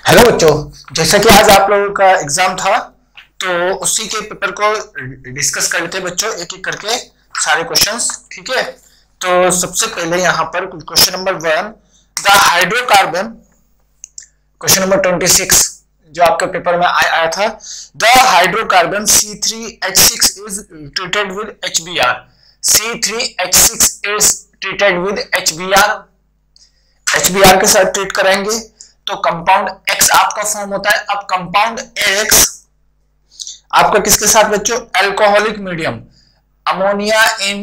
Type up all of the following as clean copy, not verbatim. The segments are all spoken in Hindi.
हेलो बच्चों, जैसा कि आज आप लोगों का एग्जाम था तो उसी के पेपर को डिस्कस कर लेते हैं बच्चों, एक एक करके सारे क्वेश्चंस। ठीक है, तो सबसे पहले यहाँ पर question number 1, the hydrocarbon, question number 26 जो आपके पेपर में आया था। The hydrocarbon C3H6 is treated with HBr। C3H6 is treated with HBr, HBr के साथ ट्रीट करेंगे तो कंपाउंड X आपका फॉर्म होता है। अब कंपाउंड X आपका किसके साथ बच्चों? Alcoholic medium, ammonia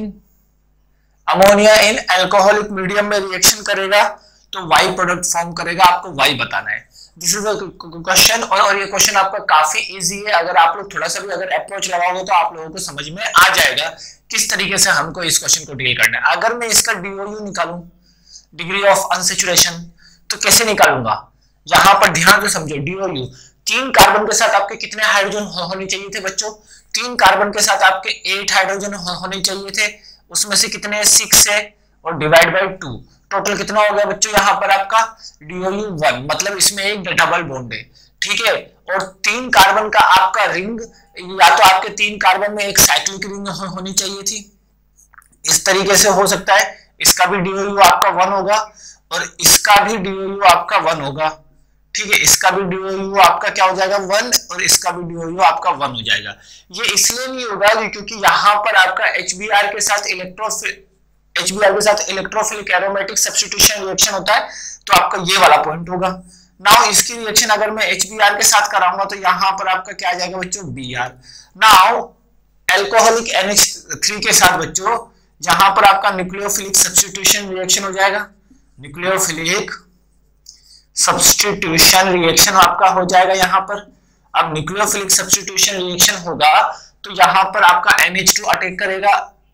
in alcoholic medium में रिएक्शन करेगा तो Y प्रोडक्ट फॉर्म करेगा। आपको Y बताना है। दिस इज क्वेश्चन, और ये क्वेश्चन आपका काफी इजी है। अगर आप लोग थोड़ा सा भी अगर अप्रोच लगाओगे तो आप लोगों को समझ में आ जाएगा किस तरीके से हमको इस क्वेश्चन को डील करना है। अगर मैं इसका DOU निकालूं, डिग्री ऑफ अनसैचुरेशन, तो कैसे निकालूंगा? यहां पर ध्यान से समझो। DOU, 3 कार्बन के साथ आपके कितने हाइड्रोजन होने चाहिए थे बच्चों? 3 कार्बन के साथ आपके 8 हाइड्रोजन होने चाहिए थे। उसमें से कितने? 6 है, और डिवाइड बाय 2, टोटल कितना हो गया बच्चों? यहाँ पर आपका DOU 1, मतलब इसमें एक डबल बॉन्ड है। ठीक है, और 3 कार्बन का आपका रिंग, या तो आपके 3 कार्बन में एक साइक्लिक रिंग होनी चाहिए थी, इस तरीके से हो सकता है। इसका भी DOU आपका 1 होगा, और इसका भी DOU आपका 1 होगा। ठीक है, इसका भी DOU आपका क्या हो जाएगा? 1, और इसका भी DOU आपका 1 हो जाएगा। ये इसलिए नहीं होगा क्योंकि यहाँ पर आपका HBr के साथ इलेक्ट्रोफिलिक एरोमेटिक सब्स्टिट्यूशन रिएक्शन होता है, तो आपका ये वाला पॉइंट होगा। नाउ इसकी रिएक्शन अगर मैं HBr के साथ कराऊंगा तो यहाँ पर आपका क्या आ जाएगा बच्चों? Br। नाउ एल्कोहलिक NH3 के साथ बच्चों यहाँ पर आपका न्यूक्लियोफिलिक सब्स्टिट्यूशन रिएक्शन हो जाएगा। न्यूक्लियोफिलिक सब्स्टिट्यूशन रिएक्शन आपका हो जाएगा यहाँ पर। अब न्यूक्लियोफिलिक सब्स्टिट्यूशन रिएक्शन होगा तो यहाँ पर आपका NH2 अटैक करेगा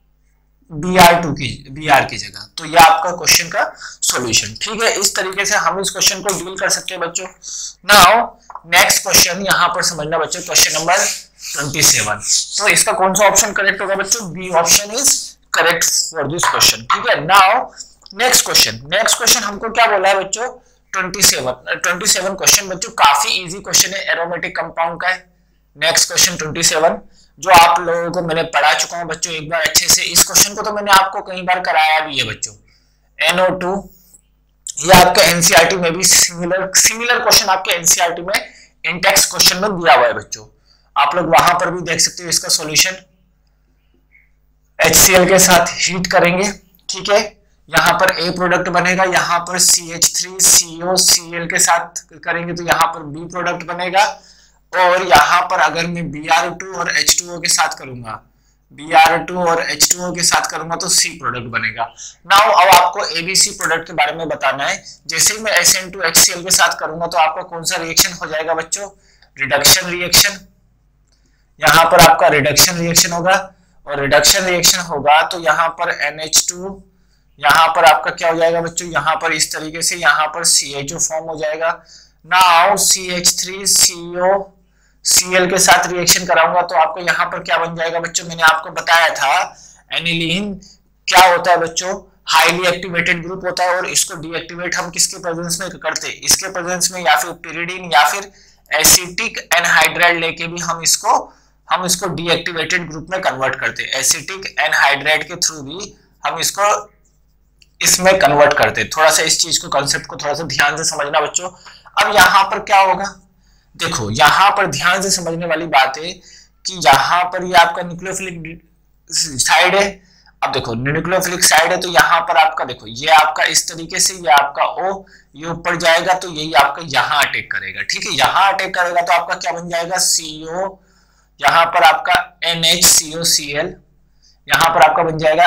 Br की जगह। तो यह आपका क्वेश्चन का सॉल्यूशन। ठीक है, इस तरीके से हम इस क्वेश्चन को डील कर सकते हैं बच्चों। नाउ नेक्स्ट क्वेश्चन यहाँ पर समझना बच्चों, क्वेश्चन नंबर 27। तो इसका कौन सा ऑप्शन करेक्ट होगा बच्चों? B option is correct for this question. ठीक है, नाउ नेक्स्ट क्वेश्चन हमको क्या बोला है बच्चों? 27 क्वेश्चन बच्चों काफी इजी क्वेश्चन है, एरोमेटिक कंपाउंड का है। नेक्स्ट क्वेश्चन 27 जो आप लोगों को मैंने पढ़ा चुका हूं बच्चों एक बार अच्छे से। इस क्वेश्चन को तो मैंने आपको कई बार कराया भी है बच्चों। NO2, ये आपका एनसीईआरटी में भी सिमिलर क्वेश्चन आपके एनसीईआरटी में इंटेक्स क्वेश्चन में दिया हुआ है बच्चों। आप लोग वहां पर भी देख सकते हो इसका सॉल्यूशन। HCl के साथ हीट करेंगे, ठीक है, यहाँ पर A प्रोडक्ट बनेगा, यहाँ पर CH3COCl के साथ करेंगे तो यहाँ पर B प्रोडक्ट बनेगा, और यहाँ पर अगर मैं Br2 और H2O के साथ करूंगा, तो C प्रोडक्ट बनेगा। नाउ अब आपको ABC प्रोडक्ट के बारे में बताना है। जैसे ही मैं SN2HCl के साथ करूंगा तो आपका कौन सा रिएक्शन हो जाएगा बच्चों? Reduction reaction. यहाँ पर आपका रिडक्शन रिएक्शन होगा, और रिडक्शन रिएक्शन होगा तो यहाँ पर NH2, यहाँ पर आपका क्या हो जाएगा बच्चों? यहाँ पर इस तरीके से यहाँ पर CHO फॉर्म हो जाएगा। नाउ CH3COCl के साथ रिएक्शन कराऊंगा तो आपको यहाँ पर क्या बन जाएगा बच्चों? मैंने आपको बताया था एनिलीन क्या होता है बच्चों? हाईली एक्टिवेटेड ग्रुप होता है, और इसको डीएक्टिवेट हम किसके प्रेजेंस में करते हैं? इसके प्रेजेंस में, या फिर पिरिडीन या फिर एसिटिक एनहाइड्राइड लेके भी हम इसको डीएक्टिवेटेड ग्रुप में कन्वर्ट करते हैं। एसिटिक एनहाइड्राइड के थ्रू भी हम इसको इसमें कन्वर्ट करते हैं। थोड़ा सा इस चीज को, कंसेप्ट को थोड़ा सा ध्यान से समझना बच्चों। अब यहाँ पर क्या होगा? देखो यहाँ पर ध्यान से समझने वाली बात है कि यहाँ पर ये आपका न्यूक्लियोफिलिक साइड है। अब देखो न्यूक्लियोफिलिक साइड है तो यहाँ पर आपका देखो ये आपका इस तरीके से, ये आपका O, ये ऊपर जाएगा तो यही आपका यहाँ अटैक करेगा। ठीक है, यहाँ अटैक करेगा तो आपका क्या बन जाएगा? CO, यहाँ पर आपका NHCOCl, यहाँ पर आपका बन जाएगा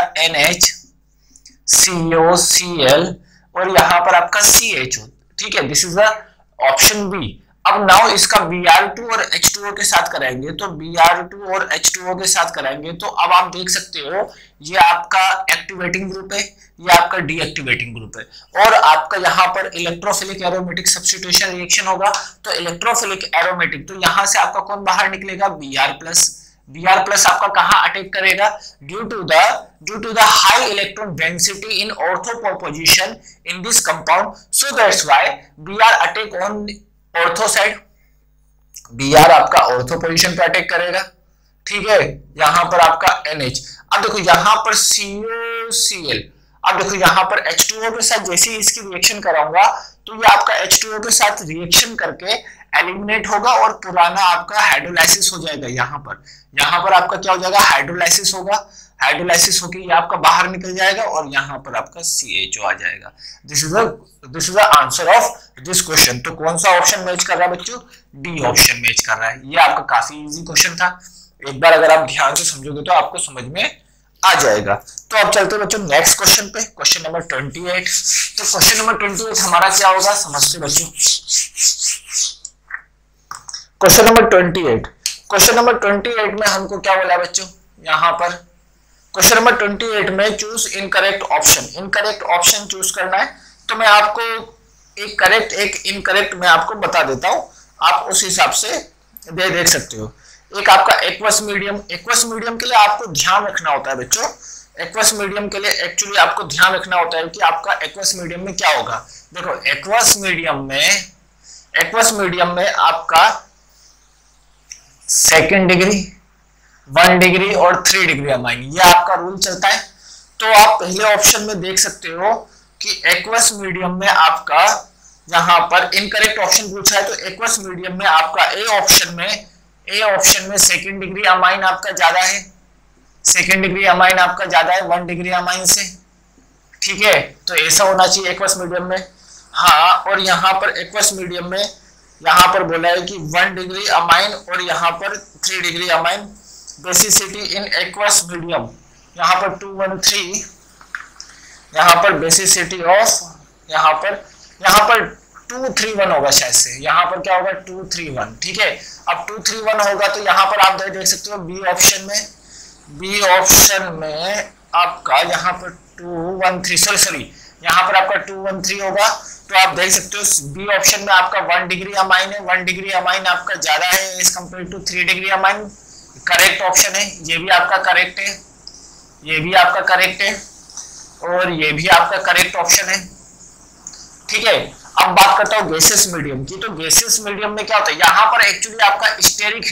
NHCOCl, और यहाँ पर आपका CHO। ठीक है, this is the option B. अब नाउ इसका Br2 और H2O के साथ कराएंगे तो Br2 और H2O के साथ कराएंगे तो अब आप देख सकते हो ये आपका एक्टिवेटिंग ग्रुप है, ये आपका डीएक्टिवेटिंग ग्रुप है, और आपका यहाँ पर इलेक्ट्रोफिलिक एरोमेटिक सब्स्टिट्यूशन रिएक्शन होगा तो इलेक्ट्रोफिलिक एरोमेटिक, तो यहाँ से आपका कौन बाहर निकलेगा? Br प्लस आपका कहाँ अटैक करेगा? Due to the high electron density in ortho position in this compound, so that's why Br attack on ortho side, Br आपका ऑर्थो पोजीशन पे अटैक करेगा, ठीक है। यहाँ पर आपका NH, अब देखो यहाँ पर COCl, अब देखो यहाँ पर H2O के साथ जैसे ही इसकी रिएक्शन कराऊंगा तो ये आपका H2O के साथ रिएक्शन करके एलिमिनेट होगा और पुराना आपका हाइड्रोलाइसिस हो जाएगा। यहाँ पर आपका क्या हो जाएगा, हाइड्रोलाइसिस होगा, हाइड्रोलाइसिस होकर ये आपका बाहर निकल जाएगा और यहाँ पर आपका CHO आ जाएगा। This is the answer of this question. तो कौन सा ऑप्शन मैच कर रहा है बच्चों, डी ऑप्शन मैच कर रहा है। ये आपका काफी इजी क्वेश्चन था, एक बार अगर आप ध्यान से समझोगे तो आपको समझ में आ जाएगा। तो अब चलते बच्चों नेक्स्ट क्वेश्चन पे, क्वेश्चन नंबर 28। तो क्वेश्चन नंबर 28 हमारा क्या होगा, समझते बच्चों। क्वेश्चन नंबर 28, क्वेश्चन नंबर 28 में हमको क्या बोला बच्चों, यहाँ पर क्वेश्चन नंबर 28 में choose incorrect option, incorrect option choose करना है। तो मैं आपको एक करेक्ट एक इनकरेक्ट मैं आपको बता देता हूं, आप उस हिसाब से देख सकते हो। एक आपका एक्वस मीडियम, एक्वस मीडियम के लिए आपको ध्यान रखना होता है बच्चों, एक्वस मीडियम के लिए एक्चुअली आपको ध्यान रखना होता है कि आपका एक्वस मीडियम में क्या होगा। देखो एक्वस मीडियम में आपका सेकेंड डिग्री, 1 डिग्री और 3 डिग्री अमाइन, ये आपका रूल चलता है। तो आप पहले ऑप्शन में देख सकते हो कि एक्वस मीडियम में आपका यहाँ पर इनकरेक्ट ऑप्शन पूछा है, तो एक्वस मीडियम में आपका ए ऑप्शन में सेकेंड डिग्री अमाइन आपका ज्यादा है, सेकेंड डिग्री अमाइन आपका ज्यादा है 1 डिग्री अमाइन से, ठीक है। तो ऐसा होना चाहिए एक्वस मीडियम में। हाँ, और यहाँ पर एक्वस मीडियम में यहाँ पर बोला है कि 1 डिग्री अमाइन और यहाँ पर 3 degree amine. Basicity in aqueous medium यहाँ पर 213, यहाँ पर बेसिसिटी ऑफ यहाँ पर 231 होगा शायद से, यहाँ पर क्या होगा 231, ठीक है। अब 231 होगा तो यहाँ पर आप देख सकते हो बी ऑप्शन में आपका यहाँ पर 213 सॉरी यहाँ पर आपका 213 होगा। तो आप देख सकते हो बी ऑप्शन में आपका 1 डिग्री अमाइन है, 1 डिग्री अमाइन आपका ज्यादा है as compare to 3 degree amine. Correct option है, ये भी आपका करेक्ट है, ये भी आपका करेक्ट है और ये भी आपका करेक्ट ऑप्शन है, ठीक है। अब बात करता हूँ गैसेस मीडियम की। तो गैसेस मीडियम में क्या होता है, यहाँ पर एक्चुअली आपका स्टेरिक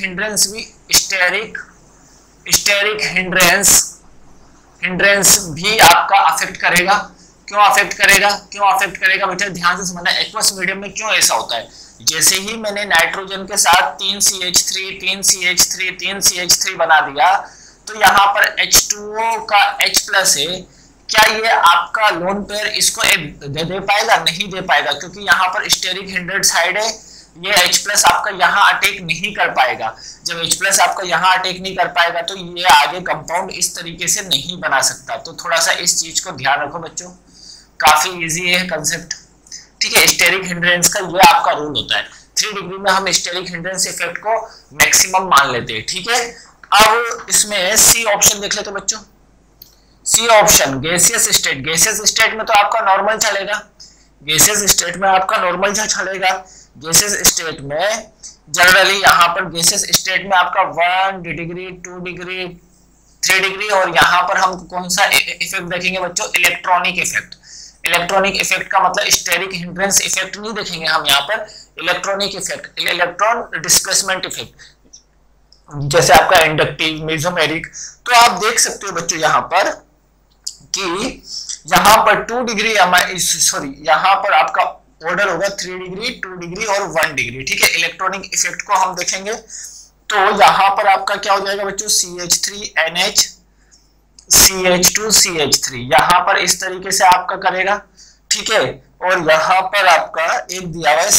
हिंड्रेंस भी आपका अफेक्ट करेगा। क्यों अफेक्ट करेगा बेटा, ध्यान से समझना। एक्वस मीडियम में क्यों ऐसा होता है, जैसे ही मैंने नाइट्रोजन के साथ 3 CH3 बना दिया तो यहाँ पर H2O का H+ है, क्या ये आपका लोन पेयर इसको दे पाएगा, नहीं दे पाएगा, क्योंकि यहाँ पर स्टेरिक हिंड्रेड साइड है, ये H+ आपका यहाँ अटैक नहीं कर पाएगा। जब H+ आपका यहाँ अटैक नहीं कर पाएगा तो ये आगे कंपाउंड इस तरीके से नहीं बना सकता। तो थोड़ा सा इस चीज को ध्यान रखो बच्चों, काफी इजी है कंसेप्ट, ठीक है। स्टेरिक हिंड्रेंस का ये आपका रूल होता है। 3 डिग्री में हम स्टेरिक हिंड्रेंस इफेक्ट को मैक्सिमम मान लेते हैं, ठीक है। अब इसमें सी ऑप्शन देख लेते बच्चों। सी ऑप्शन गैसियस स्टेट में तो आपका नॉर्मल चलेगा, गैसियस स्टेट में आपका नॉर्मल चलेगा। गैसियस स्टेट में जनरली यहाँ पर गैसियस स्टेट में आपका 1 डिग्री 2 डिग्री 3 डिग्री और यहाँ पर हम कौन सा इफेक्ट देखेंगे बच्चों, इलेक्ट्रॉनिक इफेक्ट। इलेक्ट्रॉनिक इफेक्ट का मतलब स्टेरिक हिंड्रेंस इफेक्ट नहीं देखेंगे हम यहाँ पर, electronic effect, electron displacement effect, जैसे आपका इंडक्टिव, मेसोमेरिक। तो आप देख सकते हो बच्चों यहाँ पर कि यहाँ पर 2 डिग्री सॉरी यहाँ पर आपका ऑर्डर होगा 3 डिग्री 2 डिग्री और 1 डिग्री, ठीक है। इलेक्ट्रॉनिक इफेक्ट को हम देखेंगे तो यहाँ पर आपका क्या हो जाएगा बच्चों, CH3NH CH2CH3 यहाँ पर इस तरीके से आपका करेगा, ठीक है। और यहाँ पर आपका एक दिया हुआ है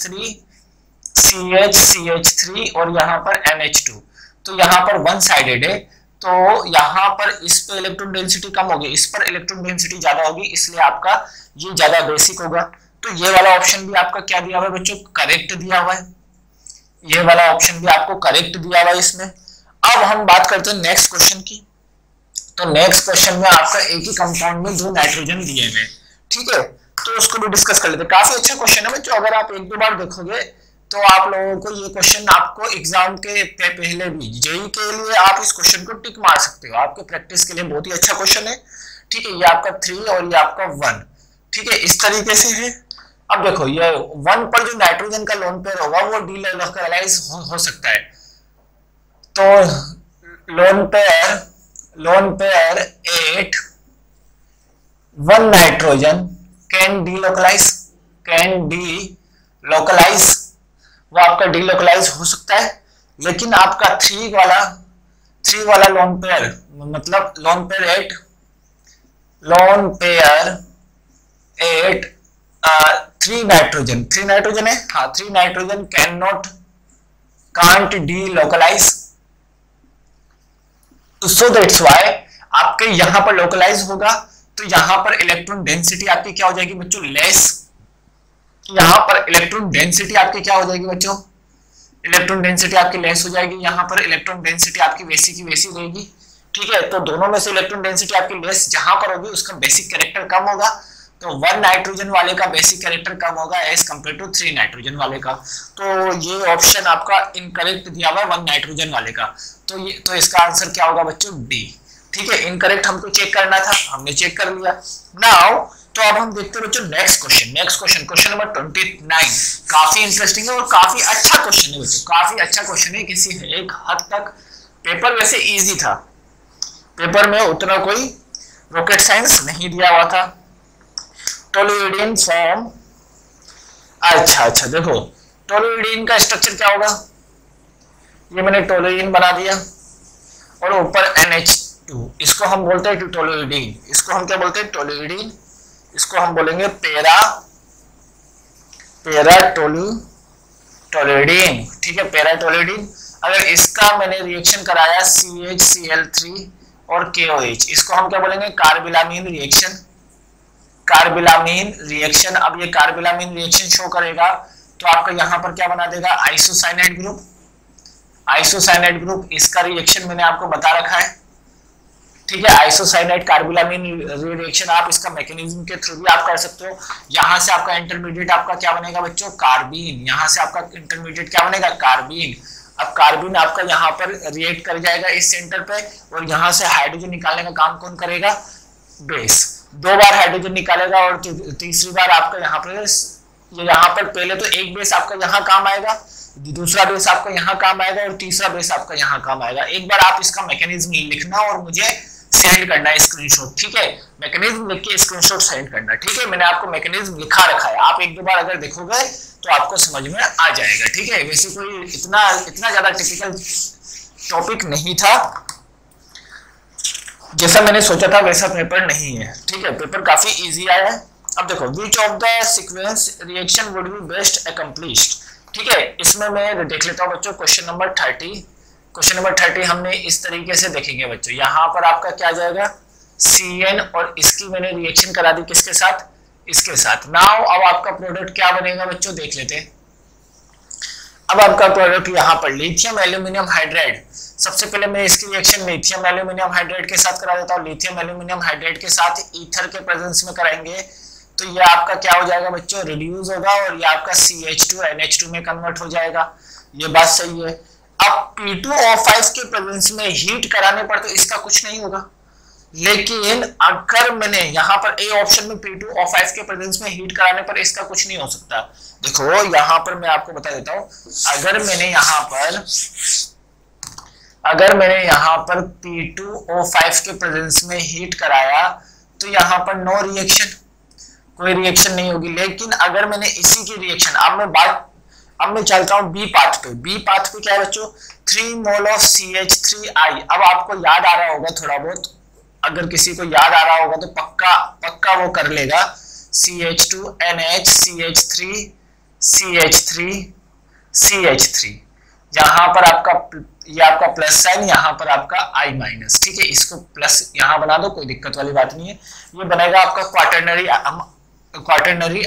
CH3 और यहाँ पर NH2, तो यहाँ पर 1 साइडेड है, तो यहाँ पर इस पे इलेक्ट्रॉन डेंसिटी कम होगी, इस पर इलेक्ट्रॉन डेंसिटी ज्यादा होगी, इसलिए आपका ये ज्यादा बेसिक होगा। तो ये वाला ऑप्शन भी आपका क्या दिया हुआ है बच्चों, करेक्ट दिया हुआ है। ये वाला ऑप्शन भी आपको करेक्ट दिया हुआ है इसमें। अब हम बात करते हैं नेक्स्ट क्वेश्चन की। तो नेक्स्ट क्वेश्चन में आपका एक ही कंपाउंड में 2 नाइट्रोजन दिए हुए, ठीक है। तो उसको भी डिस्कस कर लेते हैं। काफी अच्छा क्वेश्चन है बच्चों, अगर आप 1-2 बार देखोगे तो आप लोगों को ये क्वेश्चन आपको एग्जाम के पहले भी जेईई के लिए आप इस क्वेश्चन को टिक मार सकते हो, आपके प्रैक्टिस के लिए बहुत ही अच्छा क्वेश्चन है, ठीक है। ये आपका 3 और ये आपका 1, ठीक है, इस तरीके से है। अब देखो ये 1 पर जो नाइट्रोजन का लोन पेयर होगा वो डीलोकलाइज हो सकता है। तो lone pair 8 1 nitrogen can delocalize, वो आपका डीलोकलाइज हो सकता है। लेकिन आपका 3 वाला लोन पेयर, मतलब लोन पेयर 8 3 नाइट्रोजन है, हाँ 3 nitrogen can't delocalize, so that's why आपके यहां पर लोकलाइज होगा तो यहां पर इलेक्ट्रॉन डेंसिटी आपकी क्या हो जाएगी बच्चों, लेस। यहां पर इलेक्ट्रॉन डेंसिटी आपकी क्या हो जाएगी बच्चों, इलेक्ट्रॉन डेंसिटी आपकी लेस हो जाएगी, यहां पर इलेक्ट्रॉन डेंसिटी आपकी वैसी की वैसी रहेगी। ठीक है, तो दोनों में से इलेक्ट्रॉन डेंसिटी आपकी लेस जहां पर होगी उसका बेसिक कैरेक्टर कम होगा। तो 1 नाइट्रोजन वाले का बेसिक कैरेक्टर कम होगा एज कंपेयर टू 3 नाइट्रोजन वाले का। तो ये ऑप्शन आपका इनकरेक्ट दिया हुआ है 1 नाइट्रोजन वाले का। तो इसका आंसर क्या होगा बच्चों, डी। ठीक है, इनकरेक्ट हमको चेक करना था, हमने चेक कर लिया। नाउ तो अब हम देखते हैं बच्चों नेक्स्ट क्वेश्चन नंबर 29। काफी इंटरेस्टिंग है और काफी अच्छा क्वेश्चन है बच्चों, काफी अच्छा क्वेश्चन है। किसी एक हद तक पेपर वैसे इजी था, पेपर में उतना कोई रॉकेट साइंस नहीं दिया हुआ था। टोलुइडिन फॉर्म, अच्छा देखो टोलुइडिन का स्ट्रक्चर क्या होगा, ये मैंने टोलुइडिन बना दिया और ऊपर NH2, इसको हम बोलते हैं टोलुइडिन। इसको हम क्या बोलते हैं, टोलुइडिन। इसको हम बोलेंगे टोलुइडिन। ठीक है, पैराटोलुइडिन। अगर इसका मैंने रिएक्शन कराया CHCl3 और KOH, इसको हम क्या बोलेंगे, कार्बिलामीन रिएक्शन। अब ये कार्बिलामीन रिएक्शन शो करेगा तो आपका यहाँ पर क्या बना देगा, आइसोसाइनाइड ग्रुप। इसका रिएक्शन मैंने आपको बता रखा है। ठीक है, आइसोसाइनाइड कार्बिलामीन रिएक्शन आप इसका मैकेनिज्म के थ्रू भी आप कर सकते हो। यहाँ से आपका इंटरमीडिएट आपका क्या बनेगा बच्चों, कार्बीन। यहाँ से आपका इंटरमीडिएट क्या बनेगा, कार्बीन। अब कार्बीन आपका यहाँ पर रिएक्ट कर जाएगा इस सेंटर पे और यहाँ से हाइड्रोजन निकालने का काम कौन करेगा, बेस। 2 बार हाइड्रोजन निकालेगा और तीसरी बार आपका यहाँ पर पहले तो एक बेस आपका यहाँ काम आएगा, दूसरा बेस आपका यहाँ काम आएगा और तीसरा बेस आपका यहाँ काम आएगा। एक बार आप इसका मैकेनिज्म लिखना और मुझे सेंड करना है स्क्रीनशॉट। ठीक है, मैकेनिज्म लिख के स्क्रीनशॉट सेंड करना। ठीक है, मैंने आपको मैकेनिज्म लिखा रखा है, आप 1-2 बार अगर देखोगे तो आपको समझ में आ जाएगा। ठीक है, वैसे कोई इतना ज्यादा टिपिकल टॉपिक नहीं था, जैसा मैंने सोचा था वैसा पेपर नहीं है। ठीक है, पेपर काफी इजी आया है। अब देखो, which of the sequence reaction would be best accomplished. ठीक है, इसमें मैं देख लेता हूँ बच्चों क्वेश्चन नंबर 30 हमने इस तरीके से देखेंगे बच्चों। यहाँ पर आपका क्या जाएगा, CN और इसकी मैंने रिएक्शन करा दी किसके साथ, इसके साथ। नाउ अब आपका प्रोडक्ट क्या बनेगा बच्चों, देख लेते हैं। अब आपका प्रोडक्ट यहाँ पर लिथियम एल्यूमिनियम हाइड्राइड। सबसे पहले मैं इसकी रिएक्शन लिथियम एल्यूमिनियम हाइड्राइड के साथ करा देता हूँ। लिथियम एल्यूमिनियम हाइड्राइड के साथ ईथर के प्रेजेंस में कराएंगे तो ये आपका क्या हो जाएगा बच्चों, रिड्यूस होगा और ये आपका CH2 NH2 में कन्वर्ट हो जाएगा। ये बात सही है। अब P2O5 के प्रेजेंस में हीट कराने पर तो इसका कुछ नहीं होगा, लेकिन अगर मैंने यहाँ पर ए ऑप्शन में P2O5 के प्रेजेंस में हीट कराने पर इसका कुछ नहीं हो सकता। देखो यहाँ पर मैं आपको बता देता हूँ, अगर मैंने यहाँ पर P2O5 के प्रेजेंस में हीट कराया तो यहाँ पर नो रिएक्शन, कोई रिएक्शन नहीं होगी। लेकिन अगर मैंने इसी की रिएक्शन, अब मैं चलता हूँ बी पाथ पे क्या है बच्चों, 3 मोल ऑफ CH3I। अब आपको याद आ रहा होगा थोड़ा बहुत, अगर किसी को याद आ रहा होगा तो पक्का वो कर लेगा, CH2 NH CH3 यहाँ पर आपका प्लस साइन, यहाँ पर आपका I माइनस। ठीक है, इसको प्लस यहाँ बना दो, कोई दिक्कत वाली बात नहीं है। ये बनेगा आपका क्वाटरनरी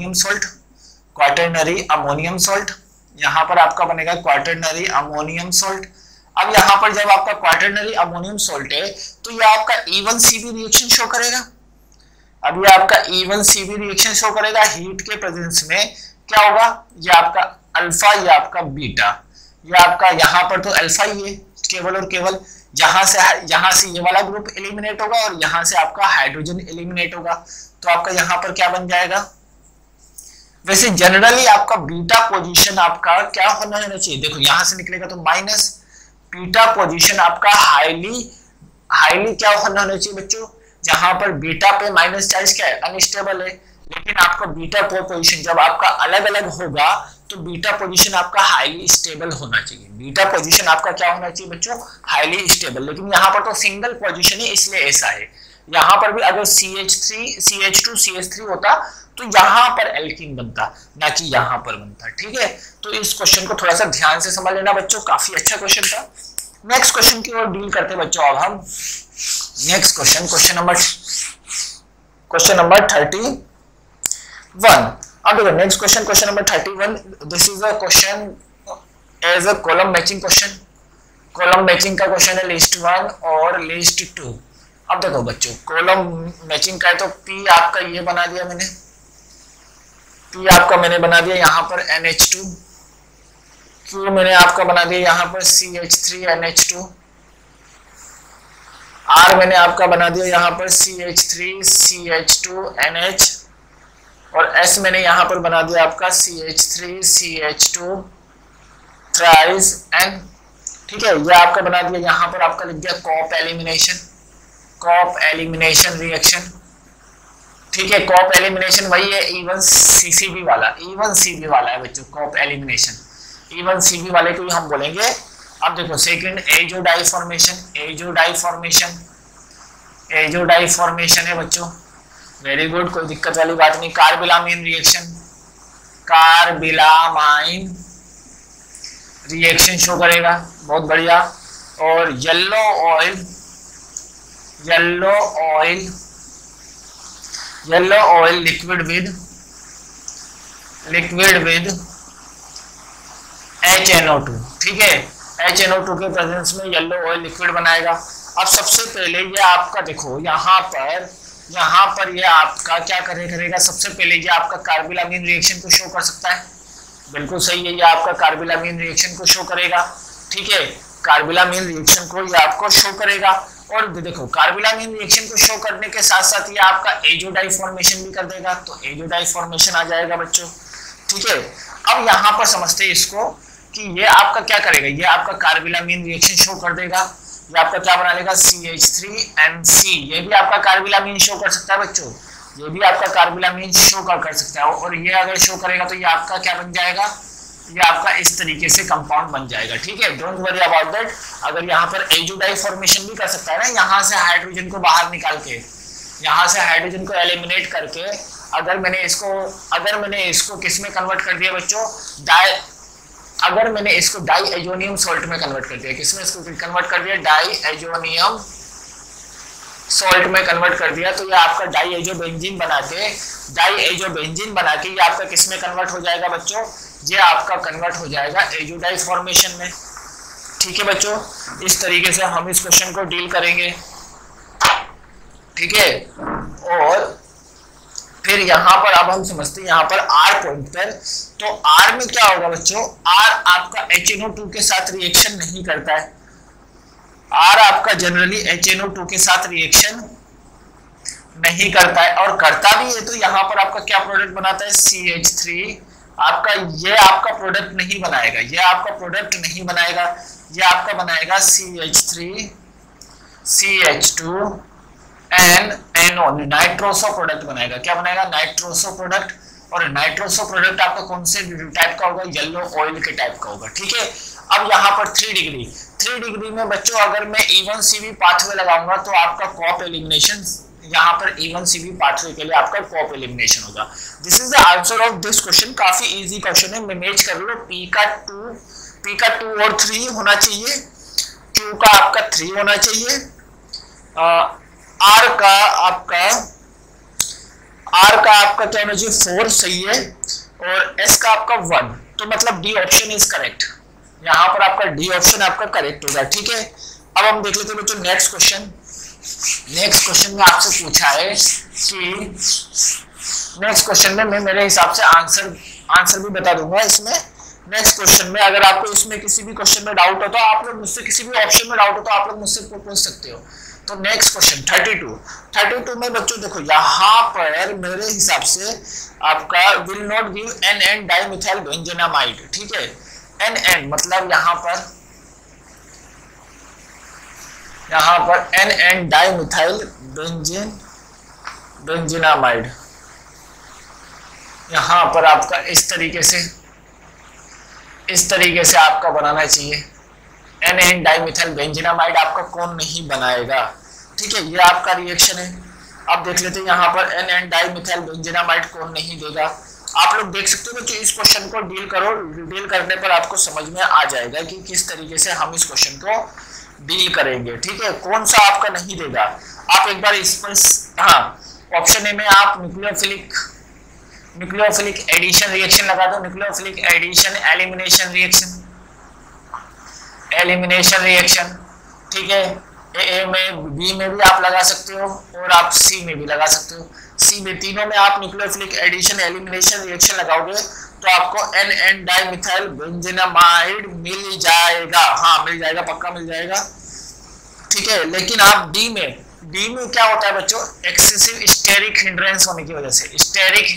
अमोनियम सॉल्ट। यहाँ पर आपका बनेगा क्वाटरनरी अमोनियम सॉल्ट। अब यहाँ पर जब आपका क्वाटरनरी अमोनियम सॉल्ट है तो ये आपका E1CB रिएक्शन शो करेगा। अब ये आपका E1CB रिएक्शन शो करेगा हीट के प्रेजेंस में। क्या होगा, ये आपका अल्फा, ये आपका बीटा, ये आपका यहाँ पर तो अल्फा ही है केवल और केवल। यहाँ से ये वाला ग्रुप एलिमिनेट होगा और यहाँ से आपका हाइड्रोजन एलिमिनेट होगा। तो आपका यहाँ पर क्या बन जाएगा, वैसे जनरली आपका बीटा पोजीशन आपका क्या होना चाहिए, देखो यहां से निकलेगा तो माइनस, बीटा पोजीशन आपका हाईली क्या होना चाहिए बच्चों, जहां पर बीटा पे माइनस चार्ज क्या है, अनस्टेबल है। लेकिन आपका बीटा पोजीशन जब आपका अलग अलग होगा तो बीटा पोजीशन आपका हाईली स्टेबल होना चाहिए। बीटा पोजीशन आपका क्या होना चाहिए बच्चों, हाईली स्टेबल। लेकिन यहाँ पर तो सिंगल पोजीशन है इसलिए ऐसा है। यहाँ पर भी अगर CH2 CH3 होता तो यहाँ पर एल्कीन बनता, ना कि यहाँ पर बनता। ठीक है, तो इस क्वेश्चन को थोड़ा सा ध्यान से समझ लेना बच्चों, काफी अच्छा क्वेश्चन था। नेक्स्ट क्वेश्चन की ओर डील करते बच्चों अब हम। Next question number 31। अब देखो next question number 31। This is a question as a column matching question. Column matching का क्वेश्चन है लिस्ट 1 और लिस्ट 2। अब देखो बच्चों कॉलम मैचिंग का है तो P आपका ये बना दिया मैंने, P आपका मैंने बना दिया यहाँ पर NH2, Q मैंने आपका बना दिया यहाँ पर CH3NH2, R मैंने आपका बना दिया यहाँ पर CH3CH2NH, और S मैंने यहाँ पर बना दिया आपका CH3CH2 थ्राइस N। ठीक है, ये आपका बना दिया, यहाँ पर आपका लिख दिया कॉप एलिमिनेशन रिएक्शन। ठीक है, कॉप एलिमिनेशन वही है E1CCB वाला, E1CB वाला है बच्चों कॉप एलिमिनेशन। E1CB वाले को हम बोलेंगे। अब देखो सेकंड एजो डाइफॉर्मेशन है बच्चों, वेरी गुड, कोई दिक्कत वाली बात नहीं। कार्बिलामाइन रिएक्शन शो करेगा, बहुत बढ़िया। और yellow oil liquid with HNO2। ठीक है, HNO2 के प्रेजेंस में येलो ऑयल लिक्विड बनाएगा। अब सबसे पहले ये आपका देखो यहाँ पर ये आपका क्या करेगा, सबसे पहले ये आपका कार्बिलामाइन रिएक्शन को शो कर सकता है, बिल्कुल सही है, ये आपका कार्बिलामाइन रिएक्शन को शो करेगा। ठीक है, कार्बिलामाइन रिएक्शन को ये आपको शो करेगा। और देखो कार्बिलामाइन रिएक्शन को शो करने के साथ साथ ये आपका एजो डाइफॉर्मेशन भी कर देगा, तो एजो डाइफॉर्मेशन आ जाएगा बच्चों। ठीक है, अब यहाँ पर समझते हैं इसको कि ये आपका क्या करेगा, ये आपका कार्बिलामाइन रिएक्शन शो कर देगा। ये आपका क्या बना लेगा CH3NC, ये भी आपका कार्बिलामाइन शो कर सकता है बच्चों, ये भी आपका कार्बिलामाइन शो कर सकता है। और ये अगर शो करेगा तो ये आपका क्या बन जाएगा, ये आपका इस तरीके से कंपाउंड बन जाएगा। ठीक है, डोंट वरी अबाउट दैट। अगर यहाँ पर एजो डाइफॉर्मेशन भी कर सकता है ना, यहाँ से हाइड्रोजन को बाहर निकाल के, यहाँ से हाइड्रोजन को एलिमिनेट करके, अगर मैंने इसको किस में कन्वर्ट कर दिया बच्चों, अगर मैंने इसको डाईएजोनियम सॉल्ट में कन्वर्ट कर दिया, किसमें इसको कन्वर्ट कर दिया, डाईएजोनियम सॉल्ट में कन्वर्ट कर दिया, तो ये आपका डाईएजो बेंजीन बना के ये आपका किस में कन्वर्ट हो जाएगा बच्चों, ये आपका कन्वर्ट हो जाएगा एजो डाइफॉर्मेशन में। ठीक है बच्चों, इस तरीके से हम इस क्वेश्चन को डील करेंगे। ठीक है, और फिर यहाँ पर अब हम समझते हैं यहाँ पर R पॉइंट पर, तो R में क्या होगा बच्चों, R आपका HNO2 के साथ रिएक्शन नहीं करता है। R आपका जनरली HNO2 के साथ रिएक्शन नहीं करता है, और करता भी है तो यहाँ पर आपका क्या प्रोडक्ट बनाता है, CH3 आपका, ये आपका प्रोडक्ट नहीं बनाएगा, ये आपका बनाएगा CH3 CH2 NO, nitroso product बनाएगा। क्या बनाएगा, नाइट्रोसो प्रोडक्ट। और नाइट्रोसो प्रोडक्ट आपका कौन से टाइप का होगा, येलो ऑयल के टाइप का होगा। ठीक है, अब यहाँ पर 3 डिग्री में बच्चों अगर मैं E1CB पाथवे लगाऊंगा तो आपका कॉप एलिमिनेशन, यहाँ पर E1CB पाथवे के लिए आपका कॉप एलिमिनेशन होगा। This is the answer of this question, काफी इजी क्वेश्चन है। मैनेज कर लो, P का 2 और 3 होना चाहिए, Q का आपका 3 होना चाहिए, R का आपका क्या होना चाहिए, 4 सही है, और S का आपका 1, तो मतलब D ऑप्शन इज करेक्ट। यहाँ पर आपका D ऑप्शन आपका करेक्ट होगा। ठीक है, अब हम देख लेते हैं बच्चों नेक्स्ट क्वेश्चन में आपसे पूछा है कि नेक्स्ट क्वेश्चन में मैं मेरे हिसाब से आंसर भी बता दूंगा इसमें। नेक्स्ट क्वेश्चन में अगर आपको इसमें किसी भी क्वेश्चन में डाउट हो तो आप लोग मुझसे, किसी भी ऑप्शन में डाउट हो तो आप लोग मुझसे पूछ सकते हो। तो नेक्स्ट क्वेश्चन 32 में बच्चों देखो यहाँ पर मेरे हिसाब से आपका will not give NN dimethyl benzenamide, ठीक है। NN मतलब यहाँ पर NN डाइमिथाइल बेंजेनामाइड, यहाँ पर आपका इस तरीके से आपका बनाना चाहिए। NN डाइमिथाइल बेंजेनामाइड आपका कौन नहीं बनाएगा, ठीक है। ये आपका रिएक्शन है। अब देख लेते हैं यहाँ पर NN डाइमिथाइल बेंजेनामाइड कौन नहीं देगा। आप लोग देख सकते हो कि इस क्वेश्चन को डील करने पर आपको समझ में आ जाएगा कि किस तरीके से हम इस क्वेश्चन को डील करेंगे, ठीक है। कौन सा आपका नहीं देगा, आप एक बार इस पर, हाँ, ऑप्शन ए में आप न्यूक्लियोफिलिक एडिशन रिएक्शन लगा दो। न्यूक्लियोफिलिक एडिशन एलिमिनेशन रिएक्शन, ठीक है। ए में, बी में भी आप लगा सकते हो और आप सी में भी लगा सकते हो। सी में, तीनों में आप न्यूक्लियोफिलिक एडिशन एलिमिनेशन रिएक्शन लगाओगे तो आपको NN डाइमिथाइल बेंजेनामाइड मिल जाएगा। हाँ, मिल जाएगा, पक्का मिल जाएगा, ठीक है। लेकिन आप डी में क्या होता है बच्चों, एक्सेसिव स्टेरिक हिंड्रेंस होने की वजह से, स्टेरिक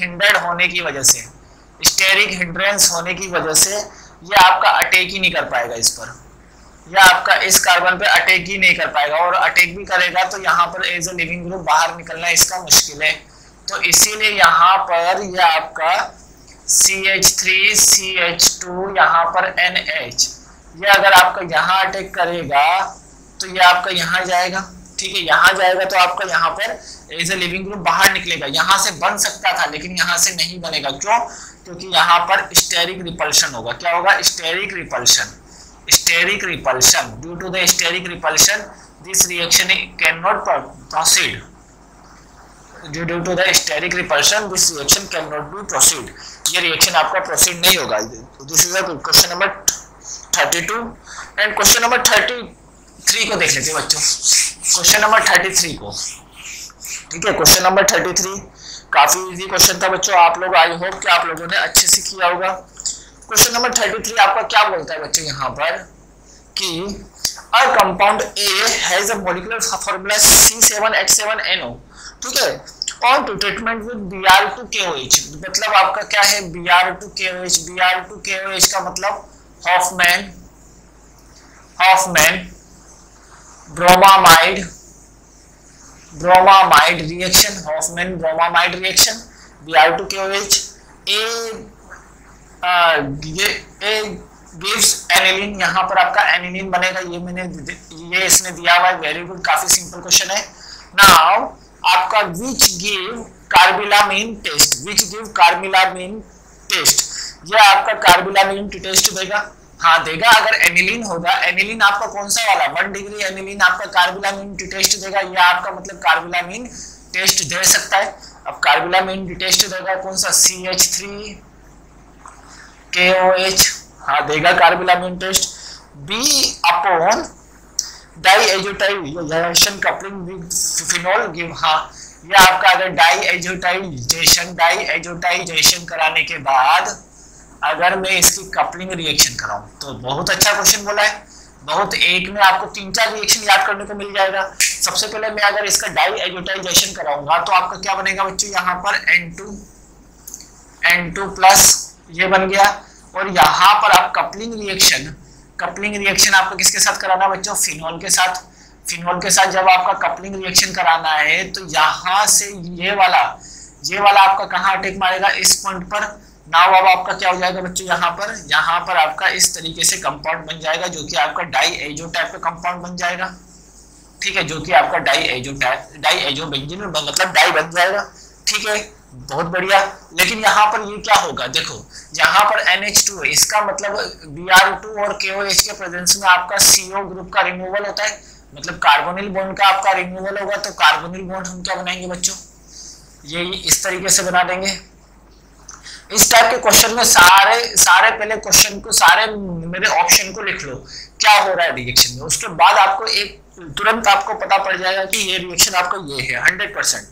हिंड्रेंस होने की वजह से ये आपका अटैक ही नहीं कर पाएगा इस पर, या आपका इस कार्बन पे अटैक ही नहीं कर पाएगा, और अटैक भी करेगा तो यहाँ पर एज ए लिविंग ग्रुप बाहर निकलना इसका मुश्किल है। तो इसीलिए यहाँ पर यह आपका CH3 CH2 यहाँ पर NH, ये अगर आपका यहाँ अटैक करेगा तो ये आपका यहाँ जाएगा, ठीक है। यहाँ जाएगा तो आपका यहाँ पर एज ए लिविंग ग्रुप बाहर निकलेगा। यहाँ से बन सकता था लेकिन यहाँ से नहीं बनेगा, क्यों? क्योंकि यहाँ पर स्टेरिक रिपल्शन होगा। क्या होगा? Steric repulsion. Due to the steric repulsion this reaction can not proceed. Due to the steric repulsion this reaction can not be proceed. ये रिएक्शन आपका प्रोसीड नहीं होगा। This is question number 32 and question number 33 को देख लेते हैं बच्चों। क्वेश्चन नंबर 33 को, ठीक है। क्वेश्चन नंबर 33 काफी इजी क्वेश्चन था बच्चों। आप लोग, आई होप कि आप लोगों ने अच्छे से किया होगा। क्वेश्चन नंबर 33 आपका क्या बोलता है बच्चों यहाँ पर कि a compound A has a molecular formula C7H7NO, ठीक है, on to treatment with Br2KOH। मतलब आपका क्या है? Br2KOH। Br2KOH का मतलब Hofmann bromamide reaction, Hofmann bromamide reaction, Br2KOH gives aniline. यहाँ पर आपका एनिलीन बनेगा। ये इसने दिया हुआ है। वेरी गुड, काफी सिंपल क्वेश्चन है। नाउ आपका विच गिव कार्बिलामीन टेस्ट, ये आपका कार्बिलामीन टेस्ट देगा। हाँ देगा। अगर एनिलीन होगा, एनिलीन आपका कौन सा वाला 1 डिग्री एनिलीन आपका कार्बिलामीन टेस्ट देगा। यह आपका मतलब कार्बिलामीन टेस्ट दे सकता है। अब कार्बिलामीन टेस्ट देगा कौन सा? CH3KOH, हाँ देगा carbylamine test. B upon diazotization coupling with phenol give, हाँ ये आपका अगर डाईएजोटाइजेशन कराने के बाद अगर मैं इसकी कपलिंग रिएक्शन कराऊं तो बहुत अच्छा क्वेश्चन बोला है। बहुत, एक में आपको 3-4 रिएक्शन याद करने को मिल जाएगा। सबसे पहले मैं अगर इसका डाईएजोटाइजेशन कराऊंगा तो आपका क्या बनेगा बच्चों? यहाँ पर N2 प्लस ये बन गया। और यहाँ पर आप कपलिंग रिएक्शन आपको किसके साथ कराना बच्चों? फिनोल के साथ जब आपका कपलिंग रिएक्शन कराना है तो यहाँ से ये वाला आपका कहाँ अटैक मारेगा? इस पॉइंट पर। नाउ अब आपका क्या हो जाएगा बच्चों? यहाँ पर आपका इस तरीके से कंपाउंड बन जाएगा जो कि आपका डाईएजो टाइप का कंपाउंड बन जाएगा, ठीक है, जो कि आपका डाईएजो बेंजीन मतलब डाई बन जाएगा, ठीक है, बहुत बढ़िया। लेकिन यहाँ पर ये क्या होगा? देखो यहाँ पर NH2 है, इसका मतलब Br2 और KOH के प्रेजेंस में आपका CO ग्रुप का रिमूवल होता है, मतलब कार्बोनिल बॉन्ड का आपका रिमूवल होगा। तो कार्बोनिल बॉन्ड हम क्या बनाएंगे बच्चों? ये इस तरीके से बना देंगे। इस टाइप के क्वेश्चन में सारे पहले क्वेश्चन को, सारे मेरे ऑप्शन को लिख लो क्या हो रहा है रिएक्शन में। उसके बाद आपको तुरंत आपको पता पड़ जाएगा कि ये रिएक्शन आपका ये है 100%,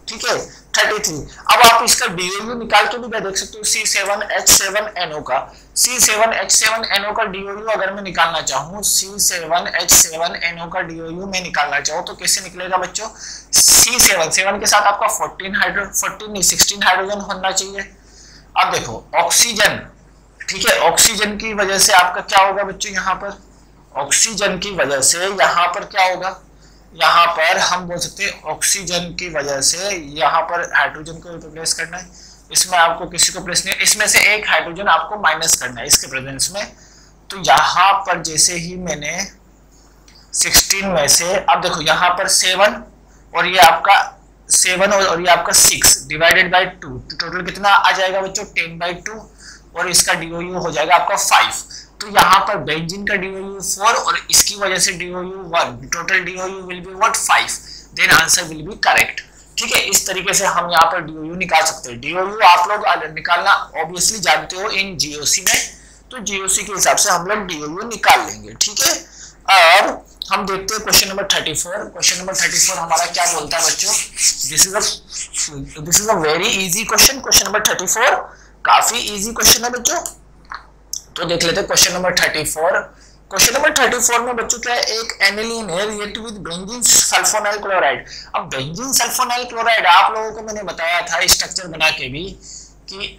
ठीक है 33। अब आप इसका डीओयू निकाल के भी देख सकते हो, C7H7NO का, C7H7NO का डीओयू अगर मैं निकालना चाहूँ, C7H7NO का डीओयू मैं निकालना चाहूँ तो कैसे निकलेगा बच्चों, C7 के साथ आपका 16 हाइड्रोजन होना चाहिए। अब देखो ऑक्सीजन, ठीक है, ऑक्सीजन की वजह से आपका क्या होगा बच्चों, यहाँ पर ऑक्सीजन की वजह से यहाँ पर क्या होगा, यहाँ पर हम बोल सकते हैं ऑक्सीजन की वजह से यहाँ पर हाइड्रोजन को रिप्लेस करना है, इसमें आपको किसी को प्लेस नहीं, इसमें से एक हाइड्रोजन आपको माइनस करना है इसके प्रेजेंस में। तो यहाँ पर जैसे ही मैंने 16 में से, अब देखो यहाँ पर 7 और ये आपका 7 और ये आपका 6 डिवाइडेड बाई 2, टोटल कितना आ जाएगा बच्चों 10/2 और इसका डीओयू हो जाएगा आपका 5। तो यहाँ पर बेंजीन का डीओयू 4 और इसकी वजह से DOU 1, total DOU will be what 5, then answer will be correct. ठीक है, इस तरीके से हम यहाँ पर डीओयू निकाल सकते हैं। डीओयू आप लोग निकालना ऑब्वियसली जानते हो इन जीओसी में, तो जीओसी के हिसाब से हम लोग डीओयू निकाल लेंगे। ठीक है, अब हम देखते हैं क्वेश्चन नंबर 34। क्वेश्चन नंबर 34 हमारा क्या बोलता है बच्चों, this is a very easy question. Question number 34 काफी इजी क्वेश्चन है बच्चों, तो देख लेते हैं क्वेश्चन नंबर 34। क्वेश्चन नंबर 34 में बच्चों क्या है, एक एनिलीन है react with benzene sulphonyl chloride. अब बेंजीन सल्फोनाइल क्लोराइड आप लोगों को मैंने बताया था स्ट्रक्चर बना के भी कि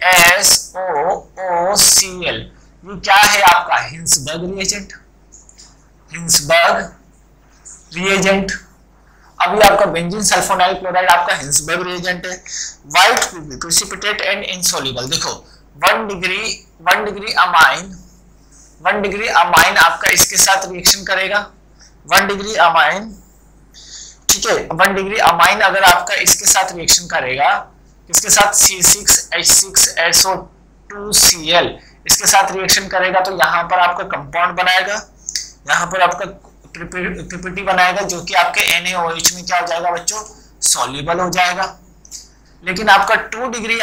SOOCl, ये क्या है आपका हिंसबर्ग रिएजेंट, हिंसबर्ग रिएजेंट। अभी आपका बेंजीन सल्फोनाइल क्लोराइड आपका हिंसबर्ग रिएजेंट है। व्हाइट प्रेसिपिटेट एंड इनसॉल्युबल, देखो 1 डिग्री अमाइन आपका इसके साथ रिएक्शन करेगा, 1 डिग्री अमाइन, ठीक है, 1 डिग्री अमाइन अगर आपका इसके साथ रिएक्शन करेगा, इसके साथ C6H6SO2Cl इसके साथ रिएक्शन करेगा तो यहाँ पर आपका कंपाउंड बनाएगा, यहाँ पर आपका पीपीटी बनाएगा जो कि आपके NaOH में क्या हो जाएगा बच्चों, सॉल्युबल हो जाएगा। लेकिन आपका 2 डिग्री